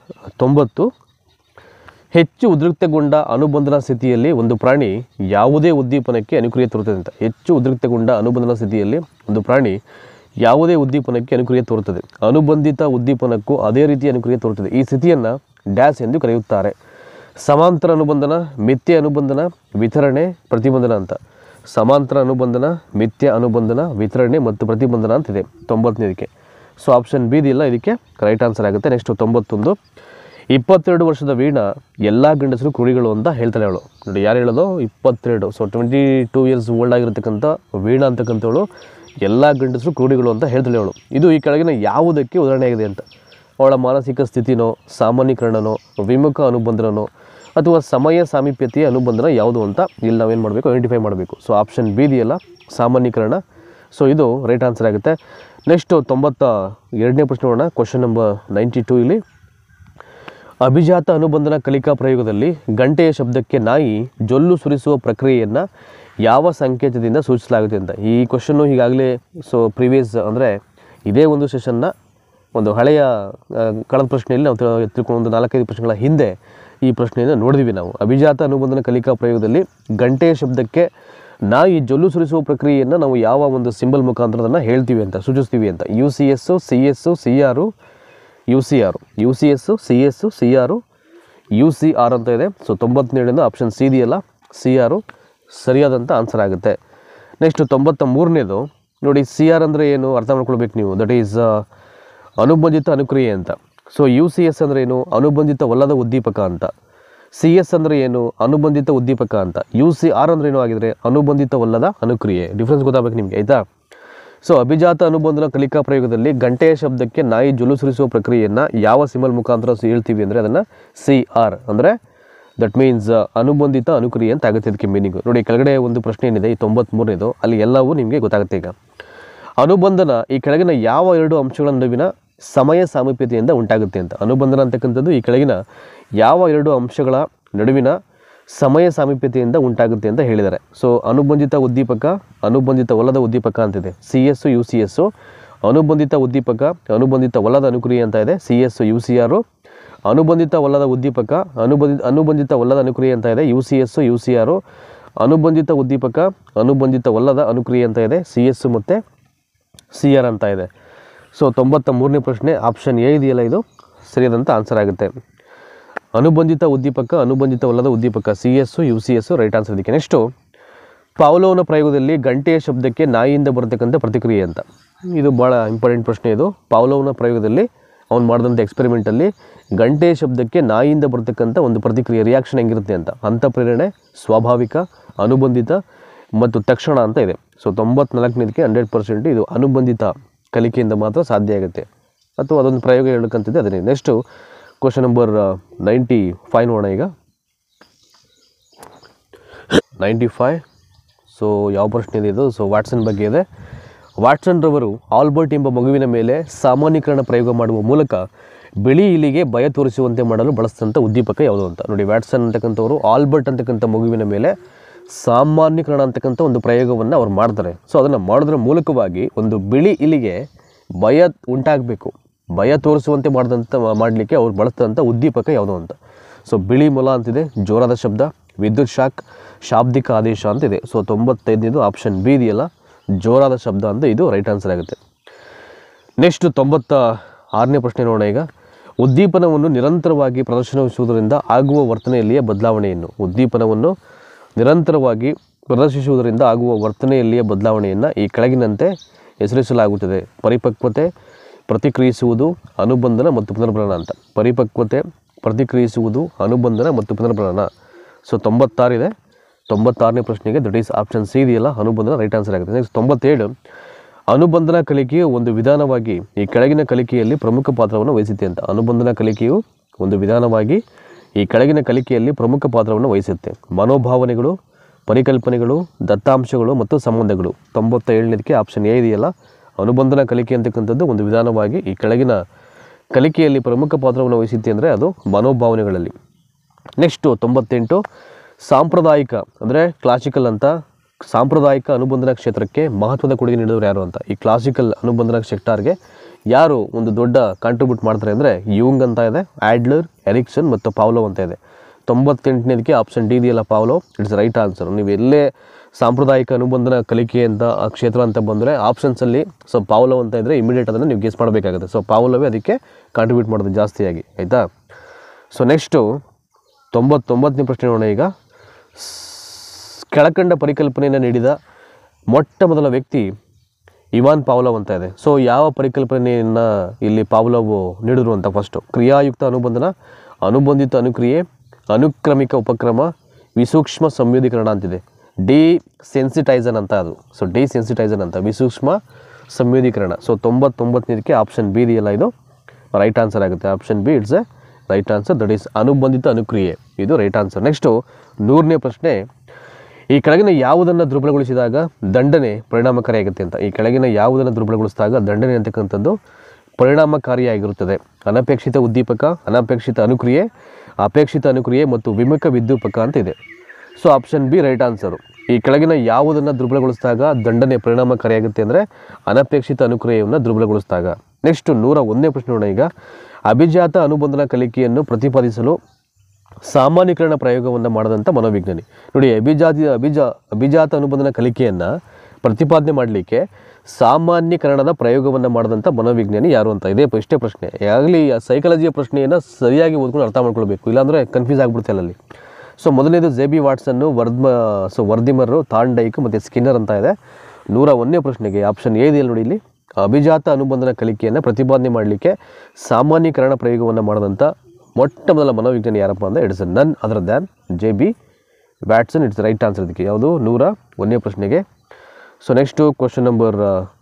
90. ಹೆಚ್ಚು ಉದ್ರಿಕ್ತಗೊಂಡ ಅನುಬಂಧನ ಸ್ಥಿತಿಯಲ್ಲಿ ಒಂದು ಪ್ರಾಣಿ ಯಾವುದೇ ಉದ್ದೀಪನಕ್ಕೆ ಅನುಕ್ರಿಯೆ ತೋರುತ್ತದೆ ಅಂತ. ಹೆಚ್ಚು ಉದ್ರಿಕ್ತಗೊಂಡ ಅನುಬಂಧನ ಸ್ಥಿತಿಯಲ್ಲಿ ಒಂದು ಪ್ರಾಣಿ ಯಾವುದೇ ಉದ್ದೀಪನಕ್ಕೆ ಅನುಕ್ರಿಯೆ ತೋರುತ್ತದೆ. ಅನುಬಂಧಿತ ಉದ್ದೀಪನಕ್ಕೂ ಅದೇ ರೀತಿ ಅನುಕ್ರಿಯೆ ತೋರುತ್ತದೆ. ಈ ಸ್ಥಿತಿಯನ್ನು ಡ್ಯಾಶ್ ಎಂದು ಕರೆಯುತ್ತಾರೆ. ಸಮಾಂತರ ಅನುಬಂಧನ, ಮಿಥ್ಯ ಅನುಬಂಧನ, ವಿತರಣೆ, ಪ್ರತಿಬಂಧನ ಅಂತ. ಸಮಾಂತರ ಅನುಬಂಧನ, ಮಿಥ್ಯ ಅನುಬಂಧನ, ವಿತರಣೆ ಮತ್ತು ಪ್ರತಿಬಂಧನ ಅಂತಿದೆ 90ನೇದಕ್ಕೆ. ಸೊ ಆಪ್ಷನ್ ಬಿ ಇದೆಯಲ್ಲ, ಇದಕ್ಕೆ ರೈಟ್ ಆನ್ಸರ್ ಆಗುತ್ತೆ. ನೆಕ್ಸ್ಟ್ 91. 22 ವರ್ಷದ ವೀಣಾ ಎಲ್ಲ ಗಂಡಸರು ಕ್ರೂರಿಗಳು ಅಂತ ಹೇಳ್ತಾಳೆ ಅವಳು. ನೋಡಿ ಯಾರು ಹೇಳೋದು? 22. ಸೊ 22 ಇಯರ್ಸ್ ಓಲ್ಡ್ ಆಗಿರ್ತಕ್ಕಂಥ ವೀಣಾ ಅಂತಕ್ಕಂಥವಳು ಎಲ್ಲ ಗಂಡಸರು ಕ್ರೂರಿಗಳು ಅಂತ ಹೇಳ್ತಾಳೆ ಅವಳು. ಇದು ಈ ಕೆಳಗಿನ ಯಾವುದಕ್ಕೆ ಉದಾಹರಣೆಯಾಗಿದೆ ಅಂತ. ಅವಳ ಮಾನಸಿಕ ಸ್ಥಿತಿನೋ, ಸಾಮಾನ್ಯೀಕರಣನೋ, ವಿಮುಖ ಅನುಬಂಧನನೋ, ಅಥವಾ ಸಮಯ ಸಾಮೀಪ್ಯತೆಯ ಅನುಬಂಧನ ಯಾವುದು ಅಂತ ಇಲ್ಲಿ ನಾವೇನು ಮಾಡಬೇಕು? ಐಡೆಂಟಿಫೈ ಮಾಡಬೇಕು. ಸೊ ಆಪ್ಷನ್ ಬಿ ಇದೆಯಲ್ಲ, ಸಾಮಾನ್ಯೀಕರಣ. ಸೊ ಇದು ರೈಟ್ ಆನ್ಸರ್ ಆಗುತ್ತೆ. ನೆಕ್ಸ್ಟು 92ನೇ ಪ್ರಶ್ನೆ ನೋಡೋಣ. ಕ್ವಶನ್ ನಂಬರ್ 92 ಇಲ್ಲಿ. ಅಭಿಜಾತ ಅನುಬಂಧನ ಕಲಿಕಾ ಪ್ರಯೋಗದಲ್ಲಿ ಗಂಟೆಯ ಶಬ್ದಕ್ಕೆ ನಾಯಿ ಜೊಲ್ಲು ಸುರಿಸುವ ಪ್ರಕ್ರಿಯೆಯನ್ನು ಯಾವ ಸಂಕೇತದಿಂದ ಸೂಚಿಸಲಾಗುತ್ತೆ ಅಂತ. ಈ ಕ್ವಶನ್ನು ಈಗಾಗಲೇ ಪ್ರೀವಿಯಸ್ ಅಂದರೆ ಇದೇ ಒಂದು ಸೆಷನ್ನ ಒಂದು ಹಳೆಯ ಕಳೆದ ಪ್ರಶ್ನೆಯಲ್ಲಿ ನಾವು ತಿಳ್ಕೊಂಡು ಒಂದು 4-5 ಪ್ರಶ್ನೆಗಳ ಹಿಂದೆ ಈ ಪ್ರಶ್ನೆಯನ್ನು ನೋಡಿದ್ವಿ ನಾವು. ಅಭಿಜಾತ ಅನುಬಂಧನ ಕಲಿಕಾ ಪ್ರಯೋಗದಲ್ಲಿ ಗಂಟೆಯ ಶಬ್ದಕ್ಕೆ ನಾಯಿ ಜೊಲ್ಲು ಸುರಿಸುವ ಪ್ರಕ್ರಿಯೆಯನ್ನು ನಾವು ಯಾವ ಒಂದು ಸಿಂಬಲ್ ಮುಖಾಂತರ ಅದನ್ನು ಹೇಳ್ತೀವಿ ಅಂತ, ಸೂಚಿಸ್ತೀವಿ ಅಂತ. UCS, CS, CR, UCR, UCS, CS, CR, UCR ಅಂತ ಇದೆ. ಸೊ 97 ಆಪ್ಷನ್ ಸಿ ಇದೆಯಲ್ಲ, CR ಸರಿಯಾದಂಥ ಆನ್ಸರ್ ಆಗುತ್ತೆ. ನೆಕ್ಸ್ಟ್ 93ನೇದು ನೋಡಿ, CR ಅಂದರೆ ಏನು ಅರ್ಥ ಮಾಡ್ಕೊಳ್ಬೇಕು ನೀವು. ದಟ್ ಈಸ್ ಅನುಬಂಧಿತ ಅನುಕ್ರಿಯೆ ಅಂತ. ಸೊ UCS ಅಂದರೆ ಏನು? ಅನುಬಂಧಿತವಲ್ಲದ ಉದ್ದೀಪಕ ಅಂತ. CS ಅಂದರೆ ಏನು? ಅನುಬಂಧಿತ ಉದ್ದೀಪಕ ಅಂತ. UCR ಅಂದರೆ ಏನು ಆಗಿದ್ರೆ? ಅನುಬಂಧಿತವಲ್ಲದ ಅನುಕ್ರಿಯೆ. ಡಿಫ್ರೆನ್ಸ್ ಗೊತ್ತಾಗಬೇಕು ನಿಮಗೆ, ಆಯಿತಾ? ಸೊ ಅಭಿಜಾತ ಅನುಬಂಧನ ಕಲಿಕಾ ಪ್ರಯೋಗದಲ್ಲಿ ಗಂಟೆಯ ಶಬ್ದಕ್ಕೆ ನಾಯಿ ಜೊಲ್ಲು ಸುರಿಸುವ ಪ್ರಕ್ರಿಯೆಯನ್ನು ಯಾವ ಸಿಂಬಲ್ ಮುಖಾಂತರ ಹೇಳ್ತೀವಿ ಅಂದರೆ ಅದನ್ನು CR ಅಂದರೆ ದಟ್ ಮೀನ್ಸ್ ಅನುಬಂಧಿತ ಅನುಕ್ರಿಯೆ ಅಂತ ಆಗುತ್ತೆ ಇದಕ್ಕೆ ಮೀನಿಂಗು. ನೋಡಿ ಕೆಳಗಡೆ ಒಂದು ಪ್ರಶ್ನೆ ಏನಿದೆ, ಈ 93ನೇದು, ಅಲ್ಲಿ ಎಲ್ಲವೂ ನಿಮಗೆ ಗೊತ್ತಾಗುತ್ತೆ. ಈಗ ಅನುಬಂಧನ ಈ ಕೆಳಗಿನ ಯಾವ 2 ಅಂಶಗಳ ನಡುವಿನ ಸಮಯ ಸಾಮೀಪ್ಯತೆಯಿಂದ ಉಂಟಾಗುತ್ತೆ ಅಂತ. ಅನುಬಂಧನ ಅಂತಕ್ಕಂಥದ್ದು ಈ ಕೆಳಗಿನ ಯಾವ 2 ಅಂಶಗಳ ನಡುವಿನ ಸಮಯ ಸಾಮೀಪ್ಯತೆಯಿಂದ ಉಂಟಾಗುತ್ತೆ ಅಂತ ಹೇಳಿದ್ದಾರೆ. ಸೊ ಅನುಬಂಧಿತ ಉದ್ದೀಪಕ, ಅನುಬಂಧಿತವಲ್ಲದ ಉದ್ದೀಪಕ ಅಂತಿದೆ. CS, UCS. ಅನುಬಂಧಿತ ಉದ್ದೀಪಕ, ಅನುಬಂಧಿತವಲ್ಲದ ಅನುಕ್ರಿಯೆ ಅಂತ ಇದೆ. CS, UCR. ಅನುಬಂಧಿತವಲ್ಲದ ಉದ್ದೀಪಕ, ಅನುಬಂಧಿತವಲ್ಲದ ಅನುಕ್ರಿಯೆ ಅಂತ ಇದೆ, UCS UCR. ಅನುಬಂಧಿತ ಉದ್ದೀಪಕ, ಅನುಬಂಧಿತವಲ್ಲದ ಅನುಕ್ರಿಯೆ ಅಂತ ಇದೆ, CS ಮತ್ತು CR ಅಂತ ಇದೆ. ಸೊ 93ನೇ ಪ್ರಶ್ನೆ ಆಪ್ಷನ್ ಎ ಇದೆಯಲ್ಲ, ಇದು ಸರಿಯಾದಂಥ ಆನ್ಸರ್ ಆಗುತ್ತೆ. ಅನುಬಂಧಿತ ಉದ್ದೀಪಕ, ಅನುಬಂಧಿತವಲ್ಲದ ಉದ್ದೀಪಕ, CS UCS ರೈಟ್ ಆನ್ಸರ್ ಇದಕ್ಕೆ. ನೆಕ್ಸ್ಟು ಪಾವ್ಲೋವ್ನ ಪ್ರಯೋಗದಲ್ಲಿ ಗಂಟೆಯ ಶಬ್ದಕ್ಕೆ ನಾಯಿಯಿಂದ ಬರತಕ್ಕಂಥ ಪ್ರತಿಕ್ರಿಯೆ ಅಂತ. ಇದು ಭಾಳ ಇಂಪಾರ್ಟೆಂಟ್ ಪ್ರಶ್ನೆ. ಇದು ಪಾವ್ಲೋವ್ನ ಪ್ರಯೋಗದಲ್ಲಿ ಅವ್ನು ಮಾಡಿದಂಥ ಎಕ್ಸ್ಪೆರಿಮೆಂಟಲ್ಲಿ ಗಂಟೆಯ ಶಬ್ದಕ್ಕೆ ನಾಯಿಯಿಂದ ಬರ್ತಕ್ಕಂಥ ಒಂದು ಪ್ರತಿಕ್ರಿಯೆ, ರಿಯಾಕ್ಷನ್ ಹೆಂಗಿರುತ್ತೆ ಅಂತ. ಅಂತಃಪ್ರೇರಣೆ, ಸ್ವಾಭಾವಿಕ, ಅನುಬಂಧಿತ ಮತ್ತು ತಕ್ಷಣ ಅಂತ ಇದೆ. ಸೊ 94ನೇದಕ್ಕೆ 100% ಇದು ಅನುಬಂಧಿತ ಕಲಿಕೆಯಿಂದ ಮಾತ್ರ ಸಾಧ್ಯ ಆಗುತ್ತೆ, ಅಥವಾ ಅದೊಂದು ಪ್ರಯೋಗ ಹೇಳಕ್ಕಂತಿದೆ ಅದನ್ನೇ. ನೆಕ್ಸ್ಟು ಕ್ವಶನ್ ನಂಬರ್ 95 ನೋಡೋಣ ಈಗ. 95. ಸೊ ಯಾವ ಪ್ರಶ್ನೆ ಇದೆ ಇದು? ಸೊ ವಾಟ್ಸನ್ ಬಗ್ಗೆ ಇದೆ. ವಾಟ್ಸನ್ ರವರು ಆಲ್ಬರ್ಟ್ ಎಂಬ ಮಗುವಿನ ಮೇಲೆ ಸಾಮಾನ್ಯೀಕರಣ ಪ್ರಯೋಗ ಮಾಡುವ ಮೂಲಕ ಬಿಳಿ ಇಲಿಗೆ ಭಯ ತೋರಿಸುವಂತೆ ಮಾಡಲು ಬಳಸಿದಂಥ ಉದ್ದೀಪಕ ಯಾವುದು ಅಂತ. ನೋಡಿ, ವ್ಯಾಟ್ಸನ್ ಅಂತಕ್ಕಂಥವ್ರು ಆಲ್ಬರ್ಟ್ ಅಂತಕ್ಕಂಥ ಮಗುವಿನ ಮೇಲೆ ಸಾಮಾನ್ಯೀಕರಣ ಅಂತಕ್ಕಂಥ ಒಂದು ಪ್ರಯೋಗವನ್ನು ಅವ್ರು ಮಾಡ್ತಾರೆ. ಸೊ ಅದನ್ನು ಮಾಡೋದ್ರ ಮೂಲಕವಾಗಿ ಒಂದು ಬಿಳಿ ಇಲಿಗೆ ಭಯ ಉಂಟಾಗಬೇಕು, ಭಯ ತೋರಿಸುವಂತೆ ಮಾಡಲಿಕ್ಕೆ ಅವ್ರು ಬಳಸಿದಂಥ ಉದ್ದೀಪಕ ಯಾವುದು ಅಂತ. ಸೊ ಬಿಳಿ ಮೊಲ ಅಂತಿದೆ, ಜೋರಾದ ಶಬ್ದ, ವಿದ್ಯುತ್ ಶಾಕ್, ಶಾಬ್ದಿಕ ಆದೇಶ ಅಂತಿದೆ. ಸೊ 95ನೇದು ಆಪ್ಷನ್ ಬಿ ಇದೆಯಲ್ಲ, ಜೋರಾದ ಶಬ್ದ ಅಂತ ಇದು ರೈಟ್ ಆನ್ಸರ್ ಆಗುತ್ತೆ. ನೆಕ್ಸ್ಟ್ 96ನೇ ಪ್ರಶ್ನೆ ನೋಡೋಣ ಈಗ. ಉದ್ದೀಪನವನ್ನು ನಿರಂತರವಾಗಿ ಪ್ರದರ್ಶಿಸುವುದರಿಂದ ಆಗುವ ವರ್ತನೆಯಲ್ಲಿಯ ಬದಲಾವಣೆಯನ್ನು. ಉದ್ದೀಪನವನ್ನು ನಿರಂತರವಾಗಿ ಪ್ರದರ್ಶಿಸುವುದರಿಂದ ಆಗುವ ವರ್ತನೆಯಲ್ಲಿಯ ಬದಲಾವಣೆಯನ್ನು ಈ ಕೆಳಗಿನಂತೆ ಹೆಸರಿಸಲಾಗುತ್ತದೆ. ಪರಿಪಕ್ವತೆ, ಪ್ರತಿಕ್ರಿಯಿಸುವುದು, ಅನುಬಂಧನ ಮತ್ತು ಪುನರ್ಭರಣ ಅಂತ. ಪರಿಪಕ್ವತೆ, ಪ್ರತಿಕ್ರಿಯಿಸುವುದು, ಅನುಬಂಧನ ಮತ್ತು ಪುನರ್ಭರಣ. ಸೊ 96 ಇದೆ. 96ನೇ ಪ್ರಶ್ನೆಗೆ ದಟ್ ಈಸ್ ಆಪ್ಷನ್ ಸಿ ಇದೆಯಲ್ಲ, ಅನುಬಂಧನ ರೈಟ್ ಆನ್ಸರ್ ಆಗುತ್ತೆ. ನೆಕ್ಸ್ಟ್ 97. ಅನುಬಂಧನ ಕಲಿಕೆಯು ಒಂದು ವಿಧಾನವಾಗಿ ಈ ಕೆಳಗಿನ ಕಲಿಕೆಯಲ್ಲಿ ಪ್ರಮುಖ ಪಾತ್ರವನ್ನು ವಹಿಸುತ್ತೆ ಅಂತ. ಅನುಬಂಧನ ಕಲಿಕೆಯು ಒಂದು ವಿಧಾನವಾಗಿ ಈ ಕೆಳಗಿನ ಕಲಿಕೆಯಲ್ಲಿ ಪ್ರಮುಖ ಪಾತ್ರವನ್ನು ವಹಿಸುತ್ತೆ. ಮನೋಭಾವನೆಗಳು, ಪರಿಕಲ್ಪನೆಗಳು, ದತ್ತಾಂಶಗಳು ಮತ್ತು ಸಂಬಂಧಗಳು. 97ನೇದಕ್ಕೆ ಆಪ್ಷನ್ ಎ ಇದೆಯಲ್ಲ, ಅನುಬಂಧನ ಕಲಿಕೆ ಅಂತಕ್ಕಂಥದ್ದು ಒಂದು ವಿಧಾನವಾಗಿ ಈ ಕೆಳಗಿನ ಕಲಿಕೆಯಲ್ಲಿ ಪ್ರಮುಖ ಪಾತ್ರವನ್ನು ವಹಿಸುತ್ತೆ ಅಂದರೆ ಅದು ಮನೋಭಾವನೆಗಳಲ್ಲಿ. ನೆಕ್ಸ್ಟು 98. ಸಾಂಪ್ರದಾಯಿಕ ಅಂದರೆ ಕ್ಲಾಸಿಕಲ್ ಅಂತ, ಸಾಂಪ್ರದಾಯಿಕ ಅನುಬಂಧನ ಕ್ಷೇತ್ರಕ್ಕೆ ಮಹತ್ವದ ಕೊಡುಗೆ ನೀಡಿದವರು ಯಾರು ಅಂತ. ಈ ಕ್ಲಾಸಿಕಲ್ ಅನುಬಂಧನ ಸೆಕ್ಟಾರ್ಗೆ ಯಾರು ಒಂದು ದೊಡ್ಡ ಕಾಂಟ್ರಿಬ್ಯೂಟ್ ಮಾಡ್ತಾರೆ ಅಂದರೆ ಯೂಂಗ್ ಅಂತ ಇದೆ, ಆಡ್ಲರ್, ಎರಿಕ್ಸನ್ ಮತ್ತು ಪಾವ್ಲೋವ್ ಅಂತ ಇದೆ. 98ನೇದಕ್ಕೆ ಆಪ್ಷನ್ ಡಿ ಇದೆಯಲ್ಲ, ಪಾವ್ಲೋವ್, ಇಟ್ಸ್ ರೈಟ್ ಆನ್ಸರ್. ನೀವು ಎಲ್ಲೇ ಸಾಂಪ್ರದಾಯಿಕ ಅನುಬಂಧನ ಕಲಿಕೆ ಅಂತ ಆ ಕ್ಷೇತ್ರ ಅಂತ ಬಂದರೆ ಆಪ್ಷನ್ಸಲ್ಲಿ ಸೊ ಪಾವ್ಲೋವ್ ಅಂತ ಇದ್ದರೆ ಇಮಿಡಿಯೇಟ್ ಅದನ್ನು ನೀವು ಗೆಸ್ ಮಾಡಬೇಕಾಗುತ್ತೆ. ಸೊ ಪಾವ್ಲೋವೇ ಅದಕ್ಕೆ ಕಾಂಟ್ರಿಬ್ಯೂಟ್ ಮಾಡೋದು ಜಾಸ್ತಿಯಾಗಿ, ಆಯಿತಾ. ಸೊ ನೆಕ್ಸ್ಟು 99ನೇ ಪ್ರಶ್ನೆ ನೋಡೋಣ ಈಗ. ಕೆಳಕಂಡ ಪರಿಕಲ್ಪನೆಯನ್ನು ನೀಡಿದ ಮೊಟ್ಟ ಮೊದಲ ವ್ಯಕ್ತಿ ಇವಾನ್ ಪಾವ್ಲೋವ್ ಅಂತ ಇದೆ. ಸೊ ಯಾವ ಪರಿಕಲ್ಪನೆಯನ್ನು ಇಲ್ಲಿ ಪಾವ್ಲೋವ್ ನೀಡಿದ್ರು ಅಂತ. ಫಸ್ಟು ಕ್ರಿಯಾಯುಕ್ತ ಅನುಬಂಧನ, ಅನುಬಂಧಿತ ಅನುಕ್ರಿಯೆ, ಅನುಕ್ರಮಿಕ ಉಪಕ್ರಮ, ವಿಸೂಕ್ಷ್ಮ ಸಂಯೋಧೀಕರಣ ಅಂತಿದೆ. ಡಿಸೆನ್ಸಿಟೈಸನ್ ಅಂತ ಅದು. ಸೊ ಡಿಸೆನ್ಸಿಟೈಸನ್ ಅಂತ, ವಿಸೂಕ್ಷ್ಮ ಸಂಯೋಧೀಕರಣ. ಸೊ 99ನೇದಕ್ಕೆ ಆಪ್ಷನ್ ಬಿ ಇದೆಯಲ್ಲ, ಇದು ರೈಟ್ ಆನ್ಸರ್ ಆಗುತ್ತೆ. Option B it's a right answer, that is ಅನುಬಂಧಿತ ಅನುಕ್ರಿಯೆ, ಇದು ರೈಟ್ ಆನ್ಸರ್. ನೆಕ್ಸ್ಟು 100ನೇ ಪ್ರಶ್ನೆ. ಈ ಕೆಳಗಿನ ಯಾವುದನ್ನು ದುರ್ಬಲಗೊಳಿಸಿದಾಗ ದಂಡನೆ ಪರಿಣಾಮಕಾರಿಯಾಗುತ್ತೆ ಅಂತ. ಈ ಕೆಳಗಿನ ಯಾವುದನ್ನು ದುರ್ಬಲಗೊಳಿಸಿದಾಗ ದಂಡನೆ ಅಂತಕ್ಕಂಥದ್ದು ಪರಿಣಾಮಕಾರಿಯಾಗಿರುತ್ತದೆ. ಅನಪೇಕ್ಷಿತ ಉದ್ದೀಪಕ, ಅನಪೇಕ್ಷಿತ ಅನುಕ್ರಿಯೆ, ಅಪೇಕ್ಷಿತ ಅನುಕ್ರಿಯೆ ಮತ್ತು ವಿಮುಖ ವಿದ್ಯೂಪಕ ಅಂತ ಇದೆ. So option B right answer. ಈ ಕೆಳಗಿನ ಯಾವುದನ್ನು ದುರ್ಬಲಗೊಳಿಸಿದಾಗ ದಂಡನೆ ಪರಿಣಾಮಕಾರಿಯಾಗುತ್ತೆ ಅಂದರೆ ಅನಪೇಕ್ಷಿತ ಅನುಕ್ರಿಯೆಯನ್ನು ದುರ್ಬಲಗೊಳಿಸಿದಾಗ. ನೆಕ್ಸ್ಟ್ 101ನೇ ಪ್ರಶ್ನೆ ನೋಡೋಣ ಈಗ. ಅಭಿಜಾತ ಅನುಬಂಧನ ಕಲಿಕೆಯನ್ನು ಪ್ರತಿಪಾದಿಸಲು ಸಾಮಾನ್ಯೀಕರಣ ಪ್ರಯೋಗವನ್ನು ಮಾಡಿದಂಥ ಮನೋವಿಜ್ಞಾನಿ. ನೋಡಿ, ಅಭಿಜಾತ ಅನುಬಂಧನ ಕಲಿಕೆಯನ್ನು ಪ್ರತಿಪಾದನೆ ಮಾಡಲಿಕ್ಕೆ ಸಾಮಾನ್ಯೀಕರಣದ ಪ್ರಯೋಗವನ್ನು ಮಾಡಿದಂಥ ಮನೋವಿಜ್ಞಾನಿ ಯಾರು ಅಂತ. ಇಷ್ಟೇ ಪ್ರಶ್ನೆ. ಆಗಲಿ ಸೈಕಾಲಜಿಯ ಪ್ರಶ್ನೆಯನ್ನು ಸರಿಯಾಗಿ ಓದ್ಕೊಂಡು ಅರ್ಥ ಮಾಡ್ಕೊಳ್ಬೇಕು, ಇಲ್ಲಾಂದರೆ ಕನ್ಫ್ಯೂಸ್ ಆಗಿಬಿಡುತ್ತೆ ಅಲ್ಲಲ್ಲಿ. ಸೊ ಮೊದಲನೇದು ಜೆ.ಬಿ. ವಾಟ್ಸನ್ನು, ವರ್ದಿಮರು, ಥಾರ್ನ್ಡೈಕ್ ಮತ್ತು ಸ್ಕಿನ್ನರ್ ಅಂತ ಇದೆ. 101ನೇ ಪ್ರಶ್ನೆಗೆ ಆಪ್ಷನ್ ಎ ಇದೆಯಲ್ಲ ನೋಡಿ ಇಲ್ಲಿ, ಅಭಿಜಾತ ಅನುಬಂಧನ ಕಲಿಕೆಯನ್ನು ಪ್ರತಿಪಾದನೆ ಮಾಡಲಿಕ್ಕೆ ಸಾಮಾನ್ಯೀಕರಣ ಪ್ರಯೋಗವನ್ನು ಮಾಡಿದಂಥ ಮೊಟ್ಟ ಮೊದಲ ಮನೋವಿಜ್ಞಾನಿ ಯಾರಪ್ಪ ಅಂದರೆ it's none other than J B. Watson. It's right answer ಇದಕ್ಕೆ. ಯಾವುದು? 101ನೇ ಪ್ರಶ್ನೆಗೆ. ಸೊ ನೆಕ್ಸ್ಟು ಕ್ವಶನ್ ನಂಬರ್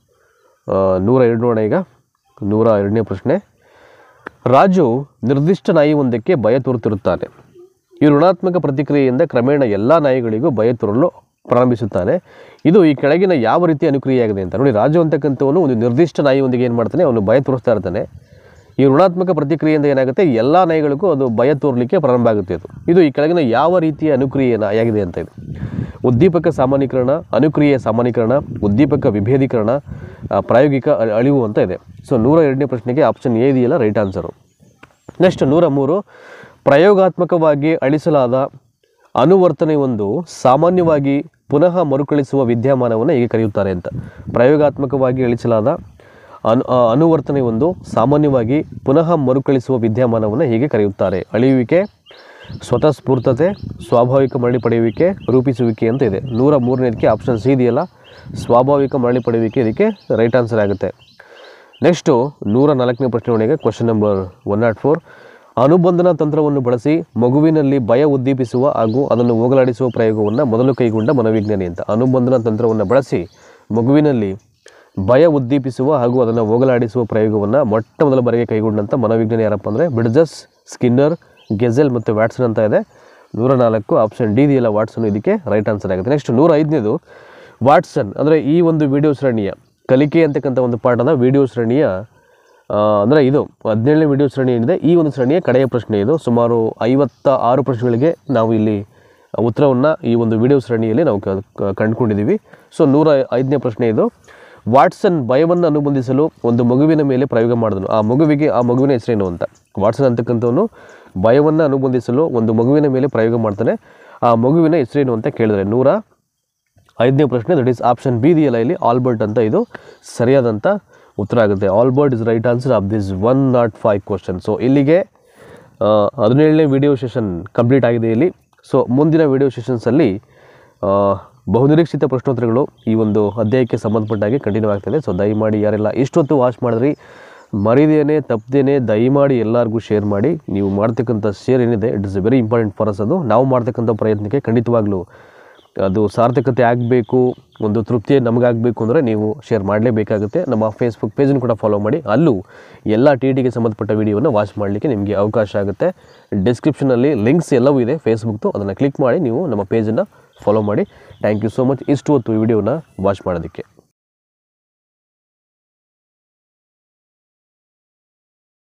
102 ನೋಡೋಣ ಈಗ. 102ನೇ ಪ್ರಶ್ನೆ. ರಾಜು ನಿರ್ದಿಷ್ಟ ನಾಯಿ ಒಂದಕ್ಕೆ ಭಯ ತೋರುತ್ತಿರುತ್ತಾನೆ. ಈ ಋಣಾತ್ಮಕ ಪ್ರತಿಕ್ರಿಯೆಯಿಂದ ಕ್ರಮೇಣ ಎಲ್ಲ ನಾಯಿಗಳಿಗೂ ಭಯ ತೋರಲು ಪ್ರಾರಂಭಿಸುತ್ತಾನೆ. ಇದು ಈ ಕೆಳಗಿನ ಯಾವ ರೀತಿ ಅನುಕ್ರಿಯೆಯಾಗಿದೆ ಅಂತ. ನೋಡಿ, ರಾಜು ಅಂತಕ್ಕಂಥವನು ಒಂದು ನಿರ್ದಿಷ್ಟ ನಾಯಿಯೊಂದಿಗೆ ಏನು ಮಾಡ್ತಾನೆ, ಅವನು ಭಯ ತೋರಿಸ್ತಾ ಇರ್ತಾನೆ. ಈ ಋಣಾತ್ಮಕ ಪ್ರತಿಕ್ರಿಯೆಯಿಂದ ಏನಾಗುತ್ತೆ, ಎಲ್ಲ ನಾಯಿಗಳಿಗೂ ಅದು ಭಯ ತೋರಲಿಕ್ಕೆ ಪ್ರಾರಂಭ ಆಗುತ್ತೆ. ಇದು ಈ ಕೆಳಗಿನ ಯಾವ ರೀತಿಯ ಅನುಕ್ರಿಯೆಯಾಗಿದೆ ಅಂತ ಇದೆ. ಉದ್ದೀಪಕ ಸಾಮಾನ್ಯೀಕರಣ, ಅನುಕ್ರಿಯೆಯ ಸಾಮಾನ್ಯೀಕರಣ, ಉದ್ದೀಪಕ ವಿಭೇದೀಕರಣ, ಪ್ರಾಯೋಗಿಕ ಅಳಿವು ಅಂತ ಇದೆ. ಸೊ 102ನೇ ಪ್ರಶ್ನೆಗೆ ಆಪ್ಷನ್ ಎ ಇದೆಯಲ್ಲ ರೈಟ್ ಆನ್ಸರು. ನೆಕ್ಸ್ಟ್ 103, ಪ್ರಯೋಗಾತ್ಮಕವಾಗಿ ಅಳಿಸಲಾದ ಅನುವರ್ತನೆಯೊಂದು ಸಾಮಾನ್ಯವಾಗಿ ಪುನಃ ಮರುಕಳಿಸುವ ವಿದ್ಯಮಾನವನ್ನು ಹೇಗೆ ಕರೆಯುತ್ತಾರೆ ಅಂತ. ಪ್ರಯೋಗಾತ್ಮಕವಾಗಿ ಅಳಿಸಲಾದ ಅನುವರ್ತನೆಯೊಂದು ಸಾಮಾನ್ಯವಾಗಿ ಪುನಃ ಮರುಕಳಿಸುವ ವಿದ್ಯಮಾನವನ್ನು ಹೇಗೆ ಕರೆಯುತ್ತಾರೆ. ಅಳಿಯುವಿಕೆ, ಸ್ವತಃಸ್ಫೂರ್ತತೆ, ಸ್ವಾಭಾವಿಕ ಮರಳಿ ಪಡೆಯುವಿಕೆ, ರೂಪಿಸುವಿಕೆ ಅಂತ ಇದೆ. 103ನೇದಕ್ಕೆ ಆಪ್ಷನ್ ಸಿ ಇದೆಯಲ್ಲ, ಸ್ವಾಭಾವಿಕ ಮರಳಿ ಪಡೆಯುವಿಕೆ ಇದಕ್ಕೆ ರೈಟ್ ಆನ್ಸರ್ ಆಗುತ್ತೆ. ನೆಕ್ಸ್ಟು 104ನೇ ಪ್ರಶ್ನೆ ಒಳಗೆ ಕ್ವಶನ್ ನಂಬರ್ 104, ಅನುಬಂಧನ ತಂತ್ರವನ್ನು ಬಳಸಿ ಮಗುವಿನಲ್ಲಿ ಭಯ ಉದ್ದೀಪಿಸುವ ಹಾಗೂ ಅದನ್ನು ಹೋಗಲಾಡಿಸುವ ಪ್ರಯೋಗವನ್ನು ಮೊದಲು ಕೈಗೊಂಡ ಮನೋವಿಜ್ಞಾನಿ ಅಂತ. ಅನುಬಂಧನ ತಂತ್ರವನ್ನು ಬಳಸಿ ಮಗುವಿನಲ್ಲಿ ಭಯ ಉದ್ದೀಪಿಸುವ ಹಾಗೂ ಅದನ್ನು ಹೋಗಲಾಡಿಸುವ ಪ್ರಯೋಗವನ್ನು ಮೊಟ್ಟ ಮೊದಲ ಬಾರಿಗೆ ಕೈಗೊಂಡಂಥ ಮನೋವಿಜ್ಞಾನಿ ಯಾರಪ್ಪ ಅಂದರೆ ಬ್ರಿಡ್ಜಸ್, ಸ್ಕಿನ್ನರ್, ಗೆಜೆಲ್ ಮತ್ತು ವ್ಯಾಟ್ಸನ್ ಅಂತ ಇದೆ. 104 ಆಪ್ಷನ್ ಡಿ ಇದೆಯಲ್ಲ, ವಾಟ್ಸನ್ ಇದಕ್ಕೆ ರೈಟ್ ಆನ್ಸರ್ ಆಗುತ್ತೆ. ನೆಕ್ಸ್ಟ್ 105ನೇದು, ವಾಟ್ಸನ್ ಅಂದರೆ ಈ ಒಂದು ವಿಡಿಯೋ ಸರಣಿಯ ಕಲಿಕೆ ಅಂತಕ್ಕಂಥ ಒಂದು ಪಾಠದ ವಿಡಿಯೋ ಸರಣಿಯ ಅಂದರೆ ಇದು 17ನೇ ವಿಡಿಯೋ ಸರಣಿ ಏನಿದೆ, ಈ ಒಂದು ಸರಣಿಯ ಕಡೆಯ ಪ್ರಶ್ನೆ ಇದು. ಸುಮಾರು 56 ಪ್ರಶ್ನೆಗಳಿಗೆ ನಾವು ಇಲ್ಲಿ ಉತ್ತರವನ್ನು ಈ ಒಂದು ವಿಡಿಯೋ ಸರಣಿಯಲ್ಲಿ ನಾವು ಕಂಡುಕೊಂಡಿದ್ದೀವಿ. ಸೊ 105ನೇ ಪ್ರಶ್ನೆ ಇದು, ವಾಟ್ಸನ್ ಭಯವನ್ನು ಅನುಬಂಧಿಸಲು ಒಂದು ಮಗುವಿನ ಮೇಲೆ ಪ್ರಯೋಗ ಮಾಡಿದನು. ಆ ಮಗುವಿನ ಹೆಸರೇನು ಅಂತ. ವಾಟ್ಸನ್ ಅಂತಕ್ಕಂಥವನು ಭಯವನ್ನು ಅನುಬಂಧಿಸಲು ಒಂದು ಮಗುವಿನ ಮೇಲೆ ಪ್ರಯೋಗ ಮಾಡ್ತಾನೆ. ಆ ಮಗುವಿನ ಹೆಸರೇನು ಅಂತ ಕೇಳಿದರೆ 105ನೇ ಪ್ರಶ್ನೆ, ದಟ್ ಈಸ್ ಆಪ್ಷನ್ ಬಿ ಇದೆಯಲ್ಲ ಇಲ್ಲಿ, ಆಲ್ಬರ್ಟ್ ಅಂತ ಇದು ಸರಿಯಾದಂಥ ಉತ್ತರ ಆಗುತ್ತೆ. Albert is right answer of this 105 question. So ಇಲ್ಲಿಗೆ 17ನೇ ವಿಡಿಯೋ ಸೆಷನ್ ಕಂಪ್ಲೀಟ್ ಆಗಿದೆ ಇಲ್ಲಿ. ಸೊ ಮುಂದಿನ ವಿಡಿಯೋ ಸೆಷನ್ಸಲ್ಲಿ ಬಹುನಿರೀಕ್ಷಿತ ಪ್ರಶ್ನೋತ್ತರಗಳು ಈ ಒಂದು ಅಧ್ಯಾಯಕ್ಕೆ ಸಂಬಂಧಪಟ್ಟಾಗೆ ಕಂಟಿನ್ಯೂ ಆಗ್ತದೆ. ಸೊ ದಯಮಾಡಿ ಯಾರೆಲ್ಲ ಇಷ್ಟೊತ್ತು ವಾಚ್ ಮಾಡಿದ್ರಿ, ಮರಿದೇನೆ ತಪ್ಪದೇನೆ ದಯಮಾಡಿ ಎಲ್ಲರಿಗೂ ಶೇರ್ ಮಾಡಿ. ನೀವು ಮಾಡ್ತಕ್ಕಂಥ ಶೇರ್ ಏನಿದೆ it is very important for us. ಅದು ನಾವು ಮಾಡ್ತಕ್ಕಂಥ ಪ್ರಯತ್ನಕ್ಕೆ ಖಂಡಿತವಾಗ್ಲೂ ಅದು ಸಾರ್ಥಕತೆ ಆಗಬೇಕು, ಒಂದು ತೃಪ್ತಿ ನಮಗಾಗಬೇಕು ಅಂದರೆ ನೀವು ಶೇರ್ ಮಾಡಲೇಬೇಕಾಗುತ್ತೆ. ನಮ್ಮ ಫೇಸ್ಬುಕ್ ಪೇಜನ್ನು ಕೂಡ ಫಾಲೋ ಮಾಡಿ, ಅಲ್ಲೂ ಎಲ್ಲ ಟಿಗೆ ಸಂಬಂಧಪಟ್ಟ ವೀಡಿಯೋವನ್ನು ವಾಚ್ ಮಾಡಲಿಕ್ಕೆ ನಿಮಗೆ ಅವಕಾಶ ಆಗುತ್ತೆ. ಡಿಸ್ಕ್ರಿಪ್ಷನಲ್ಲಿ ಲಿಂಕ್ಸ್ ಎಲ್ಲವೂ ಇದೆ ಫೇಸ್ಬುಕ್ದು, ಅದನ್ನು ಕ್ಲಿಕ್ ಮಾಡಿ ನೀವು ನಮ್ಮ ಪೇಜನ್ನು ಫಾಲೋ ಮಾಡಿ. ಥ್ಯಾಂಕ್ ಯು ಸೋ ಮಚ್ ಇಷ್ಟು ಹೊತ್ತು ಈ ವಿಡಿಯೋನ ವಾಚ್ ಮಾಡೋದಕ್ಕೆ.